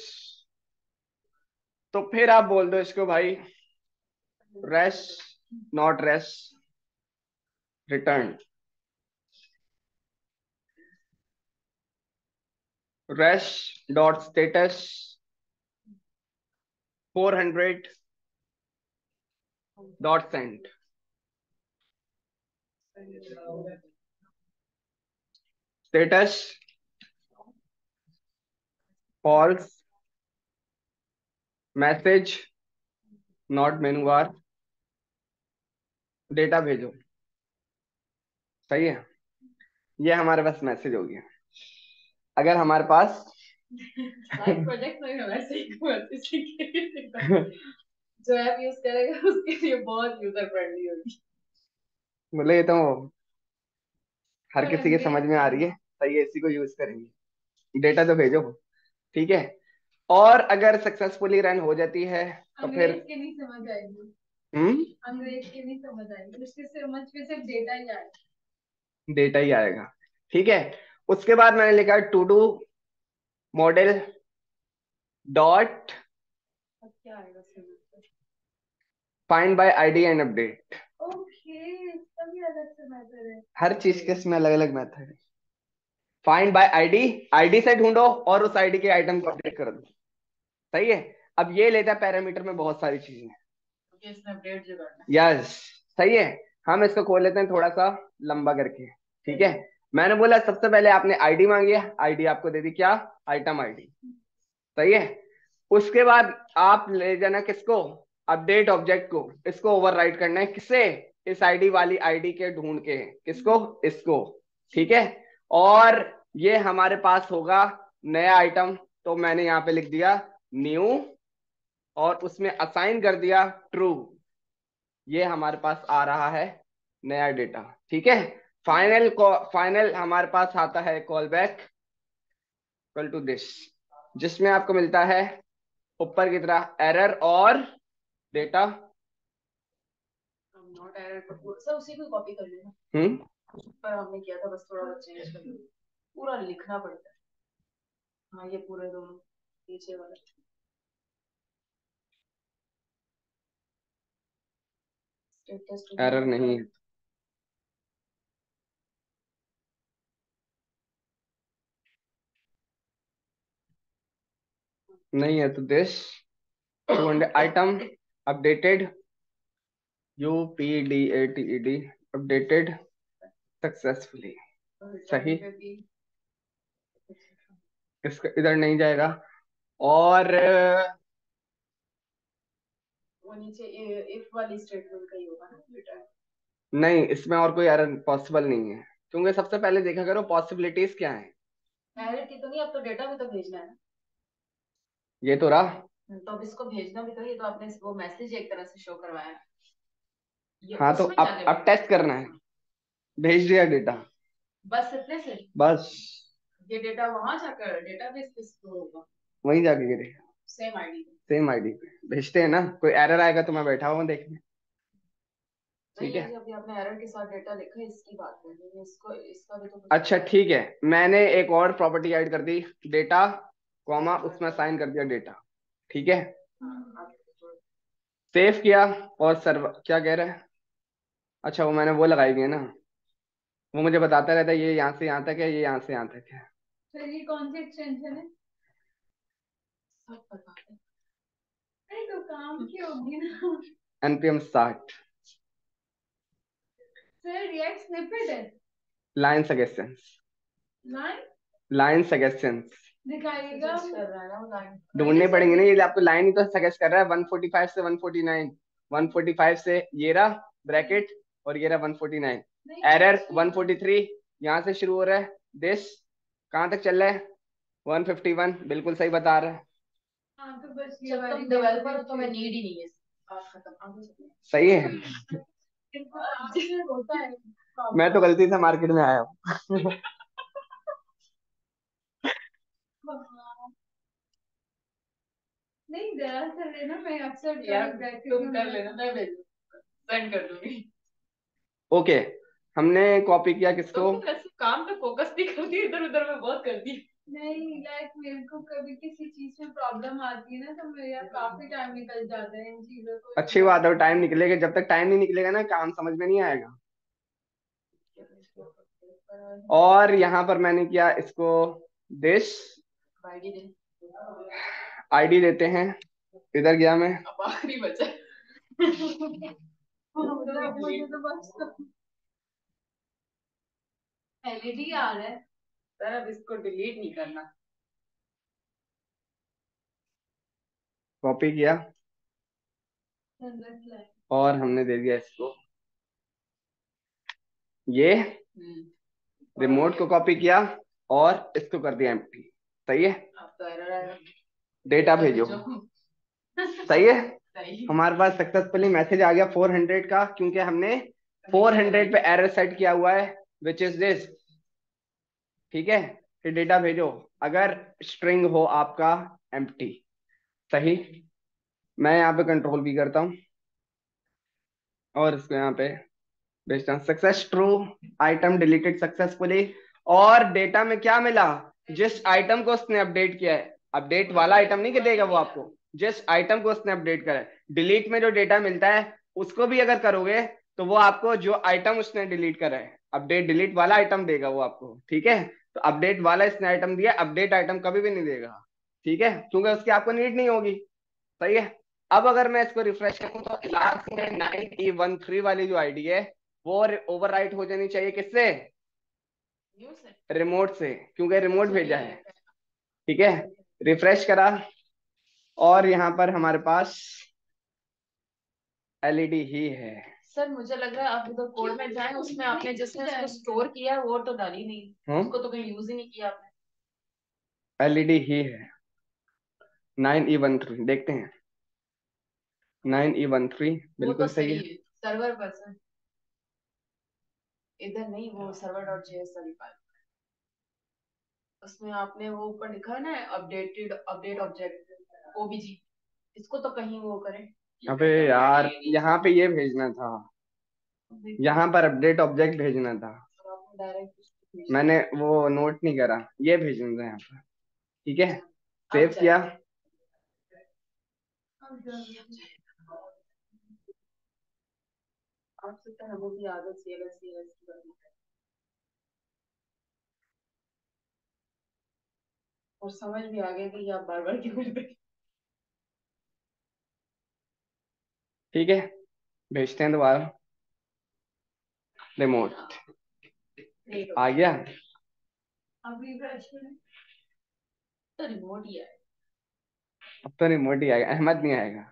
तो फिर आप बोल दो इसको भाई res not res return, res dot status 400 dot send. Status false, message not menu bar, data भेजो। सही है, ये हमारे पास मैसेज हो गया। अगर हमारे पास प्रोजेक्ट में वैसे ही जो ऐप यूज करेगा उसके लिए बहुत यूजर फ्रेंडली होगी। बोले ये तो हर किसी के समझ में आ रही है, सही है, इसी को यूज करेंगे, डेटा तो भेजो। ठीक है, और अगर सक्सेसफुली रन हो जाती है तो फिर अंग्रेज के नहीं समझ आएगी। अंग्रेज के नहीं समझ आएगी, उसके समझ में सिर्फ डेटा ही आएगा। डेटा ही आएगा। ठीक है, उसके बाद मैंने लिखा टू डू मॉडल डॉट क्या आएगा find by ID and update. Okay, इसका भी अलग से मेथड है। हर चीज के इसमें अलग अलग मेथड है। फाइंड बाय आईडी, आईडी से ढूंढो और उस आईडी के आइटम को अपडेट कर दो। सही है, अब ये लेता है पैरामीटर में बहुत सारी चीजें। इसमें अपडेट जो करना है। यस, सही है, हम इसको खोल लेते हैं थोड़ा सा लंबा करके। ठीक है, मैंने बोला सबसे पहले आपने आईडी मांगी है, आईडी आपको दे दी, क्या, आइटम आईडी। सही है, उसके बाद आप ले जाना किसको, अपडेट ऑब्जेक्ट को, इसको ओवरराइड करना है, किससे, इस आईडी वाली आईडी के ढूंढ के, किसको, इसको। ठीक है, और ये हमारे पास होगा नया आइटम, तो मैंने यहाँ पे लिख दिया न्यू और उसमें असाइन कर दिया ट्रू। ये हमारे पास आ रहा है नया डेटा। ठीक है, फाइनल हमारे पास आता है call back equal to this, जिसमें आपको मिलता है ऊपर की तरह एरर और डेटा। नॉट एरर पर सर उसी को कॉपी कर लेना। पर हमने किया था, बस थोड़ा चेंज कर लेना, पूरा लिखना पड़ता है। हाँ ये पूरे दोनों पीछे वाला एरर नहीं है, नहीं है तो this 200 item updated UPDATED updated successfully. सही, इसका इधर नहीं जाएगा। और वो नीचे इफ वाली स्टेटमेंट का ही होगा ना बेटा। नहीं, इसमें और कोई एरर पॉसिबल नहीं है, क्योंकि सबसे पहले देखा करो पॉसिबिलिटीज क्या है। एरर की तो नहीं, अब तो डेटा भी तो भेजना है ना। ये तो रहा। तो अब इसको भेजना भी तो, ये तो आपने वो मैसेज एक तरह से शो करवाया है। ये हाँ तो उसमें क्या अब करना टेस्ट करना है, भेज दिया डेटा, बस इतने से। बस ये डेटा वहां जाकर डेटाबेस पे स्टोर होगा, वहीं जाके गिरेगा, सेम आईडी पे। सेम आईडी पे भेजते हैं ना। कोई एरर आएगा तो मैं बैठा हुआ देखने। ठीक नहीं, है, ये अभी आपने एरर के साथ डेटा लिखा है, इसकी बात कर रही है, इसको इसका भी तो कुछ अच्छा ठीक है, मैंने एक और प्रॉपर्टी ऐड कर दी, डेटा कॉमा उसमें साइन कर दिया डेटा। ठीक है, सेव किया और सर्वर क्या कह रहा है, अच्छा वो मैंने वो लगाई गई है ना, वो मुझे बताता रहता है ये यहाँ से यहाँ तक है, ये यहाँ से यहाँ तक है। सर ये कौन सी एक्सटेंशन है? सब पता है। अरे तो काम की होगी ना। npm 60 सर रिएक्ट स्निपेट है। Line suggestions, line line suggestions दिखाइएगा कर रहा है ना वो लाइन। ढूंढने पड़ेंगे ना, ये आपको लाइन ही तो सजेस्ट कर रहा है 145 से 149, 145 से ये रहा ब्रैकेट और ये रहा 149, एरर 143 यहाँ से शुरू हो रहा है, दिस कहाँ तक चल रहा है 151, बिल्कुल सही बता रहा है। हाँ तो बस ये जब तुम डेवलपर हो तो मैं नीड ही नहीं है, बात खत्म, आगे चलिए। सही है, इनको आपसे होता है मैं तो गलती से मार्केट में आया हूँ। नहीं जरा सा लेना, मैं अक्सर यार तुम कर लेना, मैं भेज सेंड कर दूंगी। ओके, हमने कॉपी किया किसको, तुम ऐसे काम पे फोकस नहीं करती, इधर उधर में बहुत करती। नहीं लाइक मेरे को कभी किसी चीज में प्रॉब्लम आती है ना, तो मेरा काफी टाइम निकल जाता है इन चीजों को। अच्छी बात है, टाइम निकलेगा, जब तक टाइम नहीं निकलेगा ना काम समझ में नहीं आएगा। और यहाँ पर मैंने किया इसको दिस आईडी देते हैं, इधर गया मैं, अब आखिरी बचा। मुझे तो बस एलईडी आ रहा है सर, अब इसको डिलीट नहीं करना। कॉपी किया और हमने दे दिया इसको, ये रिमोट को कॉपी किया और इसको कर दिया एम्प्टी। सही है, अब तो एरर आएगा, डेटा भेजो। सही है, सही। हमारे पास सक्सेसफुली मैसेज आ गया 400 का, क्योंकि हमने 400 पे एरर सेट किया हुआ है विच इज दिस। ठीक है, फिर डेटा भेजो, अगर स्ट्रिंग हो आपका एम्प्टी। सही, मैं यहाँ पे कंट्रोल भी करता हूँ और इसको यहाँ पे भेजता हूँ, success true, item deleted successfully. और डेटा में क्या मिला, जिस आइटम को उसने अपडेट किया है, अपडेट वाला आइटम नहीं देगा वो आपको, जिस आइटम को उसने अपडेट करा है। डिलीट में जो डेटा मिलता है उसको भी अगर करोगे तो वो आपको जो आइटम उसने डिलीट करा है, अपडेट डिलीट वाला आइटम देगा वो आपको। ठीक है, तो अपडेट वाला इसने आइटम दिया, अपडेट आइटम कभी भी नहीं देगा। ठीक है, क्योंकि उसकी आपको नीड नहीं होगी। सही है, अब अगर मैं इसको रिफ्रेश करूं तो लास्ट में 9E13 वाली जो आईडी है वो ओवरराइट हो जानी चाहिए, किससे, रिमोट से, क्योंकि रिमोट भेजा है। ठीक है, रिफ्रेश करा और यहाँ पर हमारे पास एलईडी ही है। सर मुझे लग रहा है आप उधर कोड में जाएं, उसमें आपने जिसने उसको स्टोर किया वो तो डाली नहीं, उसको तो कहीं यूज ही नहीं किया आपने। एलईडी ही है 9E13, देखते हैं 9E13 बिल्कुल तो सही है। सर्वर पर्सन इधर नहीं, वो सर्वर डॉट जेएस वाली फाइल, उसमें आपने वो ऊपर लिखा है ना अपडेट ऑब्जेक्ट ओबीजी, इसको तो कहीं वो करें। अबे यार यहाँ पे ये भेजना था, यहाँ पर अपडेट ऑब्जेक्ट भेजना था, डायरेक्ट मैंने वो नोट नहीं करा, ये भेजना था यहाँ पर। ठीक है, सेव किया। आपसे तो हमें भी आदत सीएलएस की करनी है, और समझ भी आ गया कि ये आप बार बार क्यों करते हैं। ठीक है, भेजते हैं दोबारा। रिमोट आ गया, अभी तो रिमोट ही है। अब तो रिमोट ही आएगा, अहमद नहीं आएगा।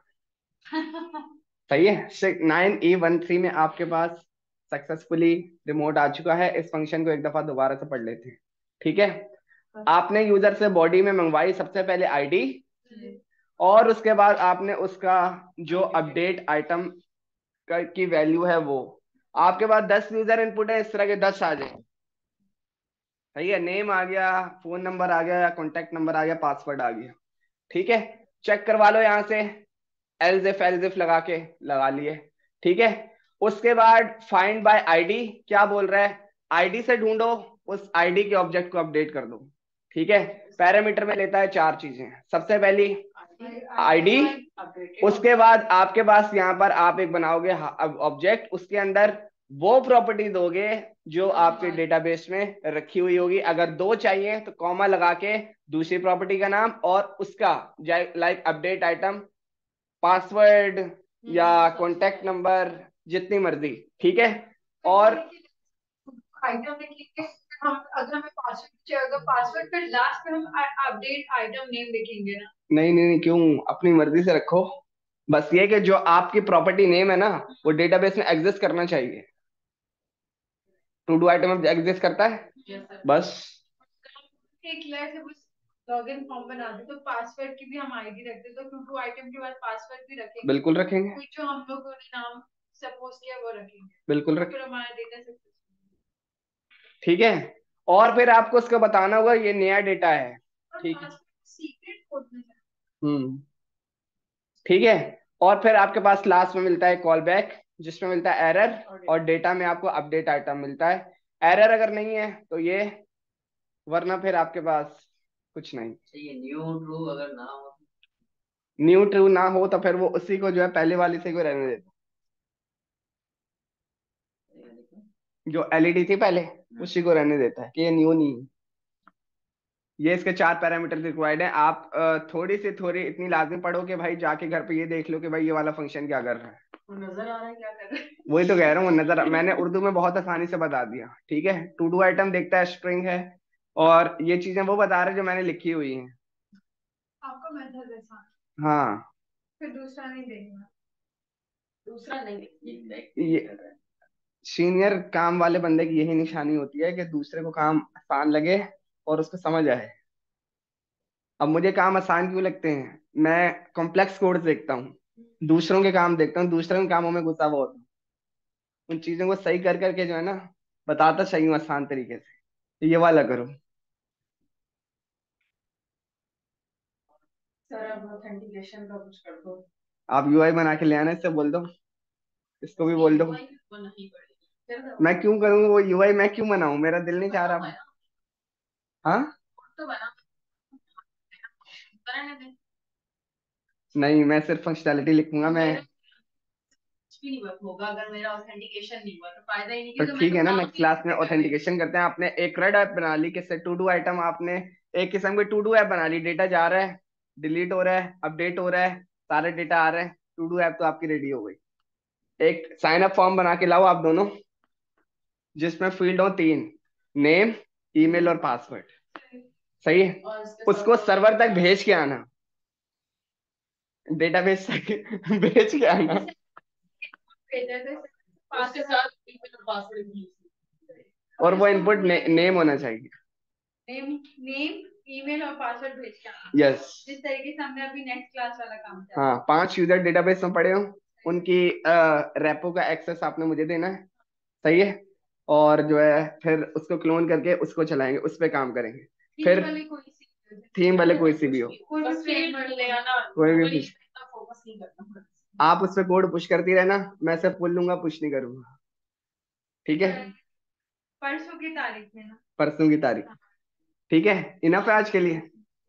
सही है। 9E13 में आपके पास सक्सेसफुली रिमोट आ चुका है। इस फंक्शन को एक दफा दोबारा से पढ़ लेते हैं। ठीक है, आपने यूजर से बॉडी में मंगवाई सबसे पहले आईडी, और उसके बाद आपने उसका जो अपडेट आइटम की वैल्यू है वो, आपके पास 10 यूजर इनपुट है, इस तरह के 10 आ जाए। सही है, नेम आ गया, फोन नंबर आ गया, या कॉन्टेक्ट नंबर आ गया, पासवर्ड आ गया। ठीक है, चेक करवा लो यहाँ से, एल्स इफ लगा के लगा लिए। ठीक है, उसके बाद फाइंड बाय आईडी क्या बोल रहा है, आईडी से ढूंढो, उस आईडी के ऑब्जेक्ट को अपडेट कर दो। ठीक है, पैरामीटर में लेता है 4 चीजें। सबसे पहली आईडी, उसके बाद आपके पास यहाँ पर आप एक बनाओगे ऑब्जेक्ट, उसके अंदर वो प्रॉपर्टी दोगे जो आपके डेटाबेस में रखी हुई होगी। अगर 2 चाहिए तो कॉमा लगा के दूसरी प्रॉपर्टी का नाम और उसका, लाइक अपडेट आइटम, पासवर्ड या कॉन्टेक्ट नंबर, जितनी मर्जी। ठीक है, और आइटम लिखेंगे हम, अगर हमें पासवर्ड चाहिए अगर पासवर्ड फिर लास्ट में हम अपडेट आइटम नेम लिखेंगे ना। नहीं नहीं नहीं, क्यों, अपनी मर्जी से रखो। बस ये कि जो आपकी प्रॉपर्टी नेम है ना, वो डेटाबेस में एग्जिस्ट करना चाहिए। टू डू आइटम एग्जिस्ट करता है बस। एक लाइन से बस लॉगिन फॉर्म बना दे, तो पासवर्ड की भी हम आईडी रख दे, तो टू टू आइटम के बाद पासवर्ड भी रखेंगे। बिल्कुल रखेंगे, कुछ जो हम लोगों ने नाम सपोज किया वो रखेंगे। बिल्कुल तो रखेंगे। फिर हमारा डेटा सक्सेसफुल। ठीक है, और फिर आपको उसको बताना होगा ये नया डेटा है। ठीक है, सीक्रेट कोड में हम्म, ठीक है, और फिर आपके पास लास्ट में मिलता है कॉल बैक, जिसमें मिलता है एरर, और डेटा में आपको अपडेट आइटम मिलता है। एरर अगर नहीं है तो ये, वरना फिर आपके पास कुछ नहीं। ये न्यू ट्रू अगर ना हो न्यू ट्रू ना हो तो फिर वो उसी को जो है पहले वाली से को रहने देता, जो एलईडी थी पहले उसी को रहने देता है कि ये न्यू नहीं है। ये इसके 4 पैरामीटर रिक्वायर्ड है। आप थोड़ी इतनी लाजिम पढ़ो कि भाई जाके घर पे ये देख लो कि भाई ये वाला फंक्शन क्या कर रहा है। नजर आ रहा है क्या कर रहा है। वही तो कह रहा हूँ, नजर, मैंने उर्दू में बहुत आसानी से बता दिया। ठीक है, टू डू आइटम देखता है स्ट्रिंग है, और ये चीजें वो बता रहे हैं जो मैंने लिखी हुई हैं। आपका मेथड ऐसा, हाँ, फिर दूसरा नहीं देगा, दूसरा नहीं ये सीनियर काम वाले बंदे की यही निशानी होती है कि दूसरे को काम आसान लगे और उसको समझ आए। अब मुझे काम आसान क्यों लगते हैं, मैं कॉम्प्लेक्स कोड देखता हूँ, दूसरों के काम देखता हूँ, दूसरों के कामों में घुसा हुआ होता हूँ, उन चीजों को सही कर करके जो है ना, बताता सही हूँ आसान तरीके से, ये वाला करो। सर अब ऑथेंटिकेशन का कुछ कर दो। आप यूआई बना के ले आना, इससे बोल दो, इसको भी बोल दो। वो नहीं पड़ेगी, मैं क्यों करूँ वो यूआई, मैं क्यों बनाऊं, मेरा दिल नहीं चाह रहा। हाँ, तो बना बनाने दे। नहीं, मैं सिर्फ फंक्शनैलिटी लिखूंगा मैं। कुछ भी नहीं होगा अगर मेरा ऑथेंटिकेशन नहीं हुआ, तो फायदा ही नहीं, तो क्योंकि मैं ठीक तो है ना, काम नेक्स्ट ही क्लास में कर रही हूँ। ऑथेंटिकेशन करते हैं। आपने एक रेड ऐप बना ली, किससे, टू डू आइटम, आपने एक किस्म की टू डू ऐप बना ली, डेटा जा रहा है, डिलीट हो रहा है, अपडेट हो रहा है, सारे डेटा आ रहे हैं, टू डू ऐप तो आपकी रेडी हो गई। एक साइन अप फॉर्म बना के लाओ आप दोनों, जिसमें फील्ड हो 3, नेम, ईमेल और पासवर्ड। सही है, और इसके उसको साथ सर्वर तक भेज के आना, डेटाबेस तक भेज के आना, उसके साथ ईमेल और पासवर्ड भी। और वो इनपुट नेम होना चाहिए। नेम ईमेल और पासवर्ड भेज के आना। यस, जिस तरीके से हमने अभी नेक्स्ट क्लास वाला काम किया। हाँ, 5 यूजर डेटाबेस में पड़े हो, उनकी रेपो का एक्सेस आपने मुझे देना है, सही है। और जो है फिर उसको क्लोन करके उसको चलाएंगे, उस पर काम करेंगे। फिर थीम वाले कोई सी भी हो, कोई भी पुश, आप उस पर कोड पुश करती रहना, मैं सिर्फ पुल लूंगा, पुश नहीं करूंगा, ठीक है। परसों की तारीख में ना, परसों की तारीख, ठीक है। इनफ है आज के लिए।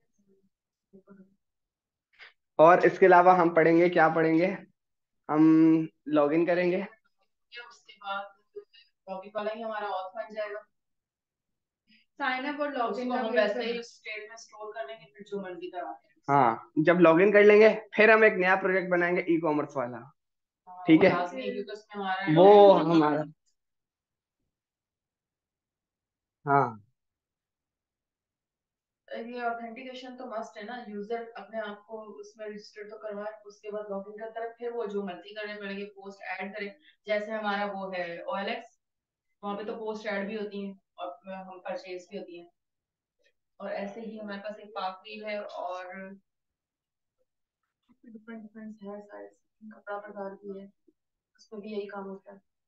और इसके अलावा हम पढ़ेंगे, क्या पढ़ेंगे, हम लॉगिन करेंगे। उसके बाद लॉगिन वाला ही हमारा ऑथ बन जाएगा। साइन अप और लॉगिन हम वैसे ही स्टेट में स्टोर कर लेंगे, फिर जो मर्जी करवा लेंगे। हाँ, जब लॉगिन कर लेंगे फिर हम एक नया प्रोजेक्ट बनाएंगे ई कॉमर्स वाला, ठीक है। वो हमारा, हाँ ये ऑथेंटिकेशन तो मस्ट है ना, यूजर अपने आप को उसमें रजिस्टर तो करवाए, उसके बाद लॉगिन करता है, फिर वो जो मर्जी करने पड़ेंगे, पोस्ट ऐड करें। जैसे हमारा वो है OLX, वहाँ पे तो पोस्ट ऐड भी होती हैं और हम परचेज भी होती हैं। और ऐसे ही हमारे पास एक पार्क व्हील है और डिफरेंट डिफरेंट है साइज, कपड़ा बाजार भी है, उसमें भी यही काम होता है।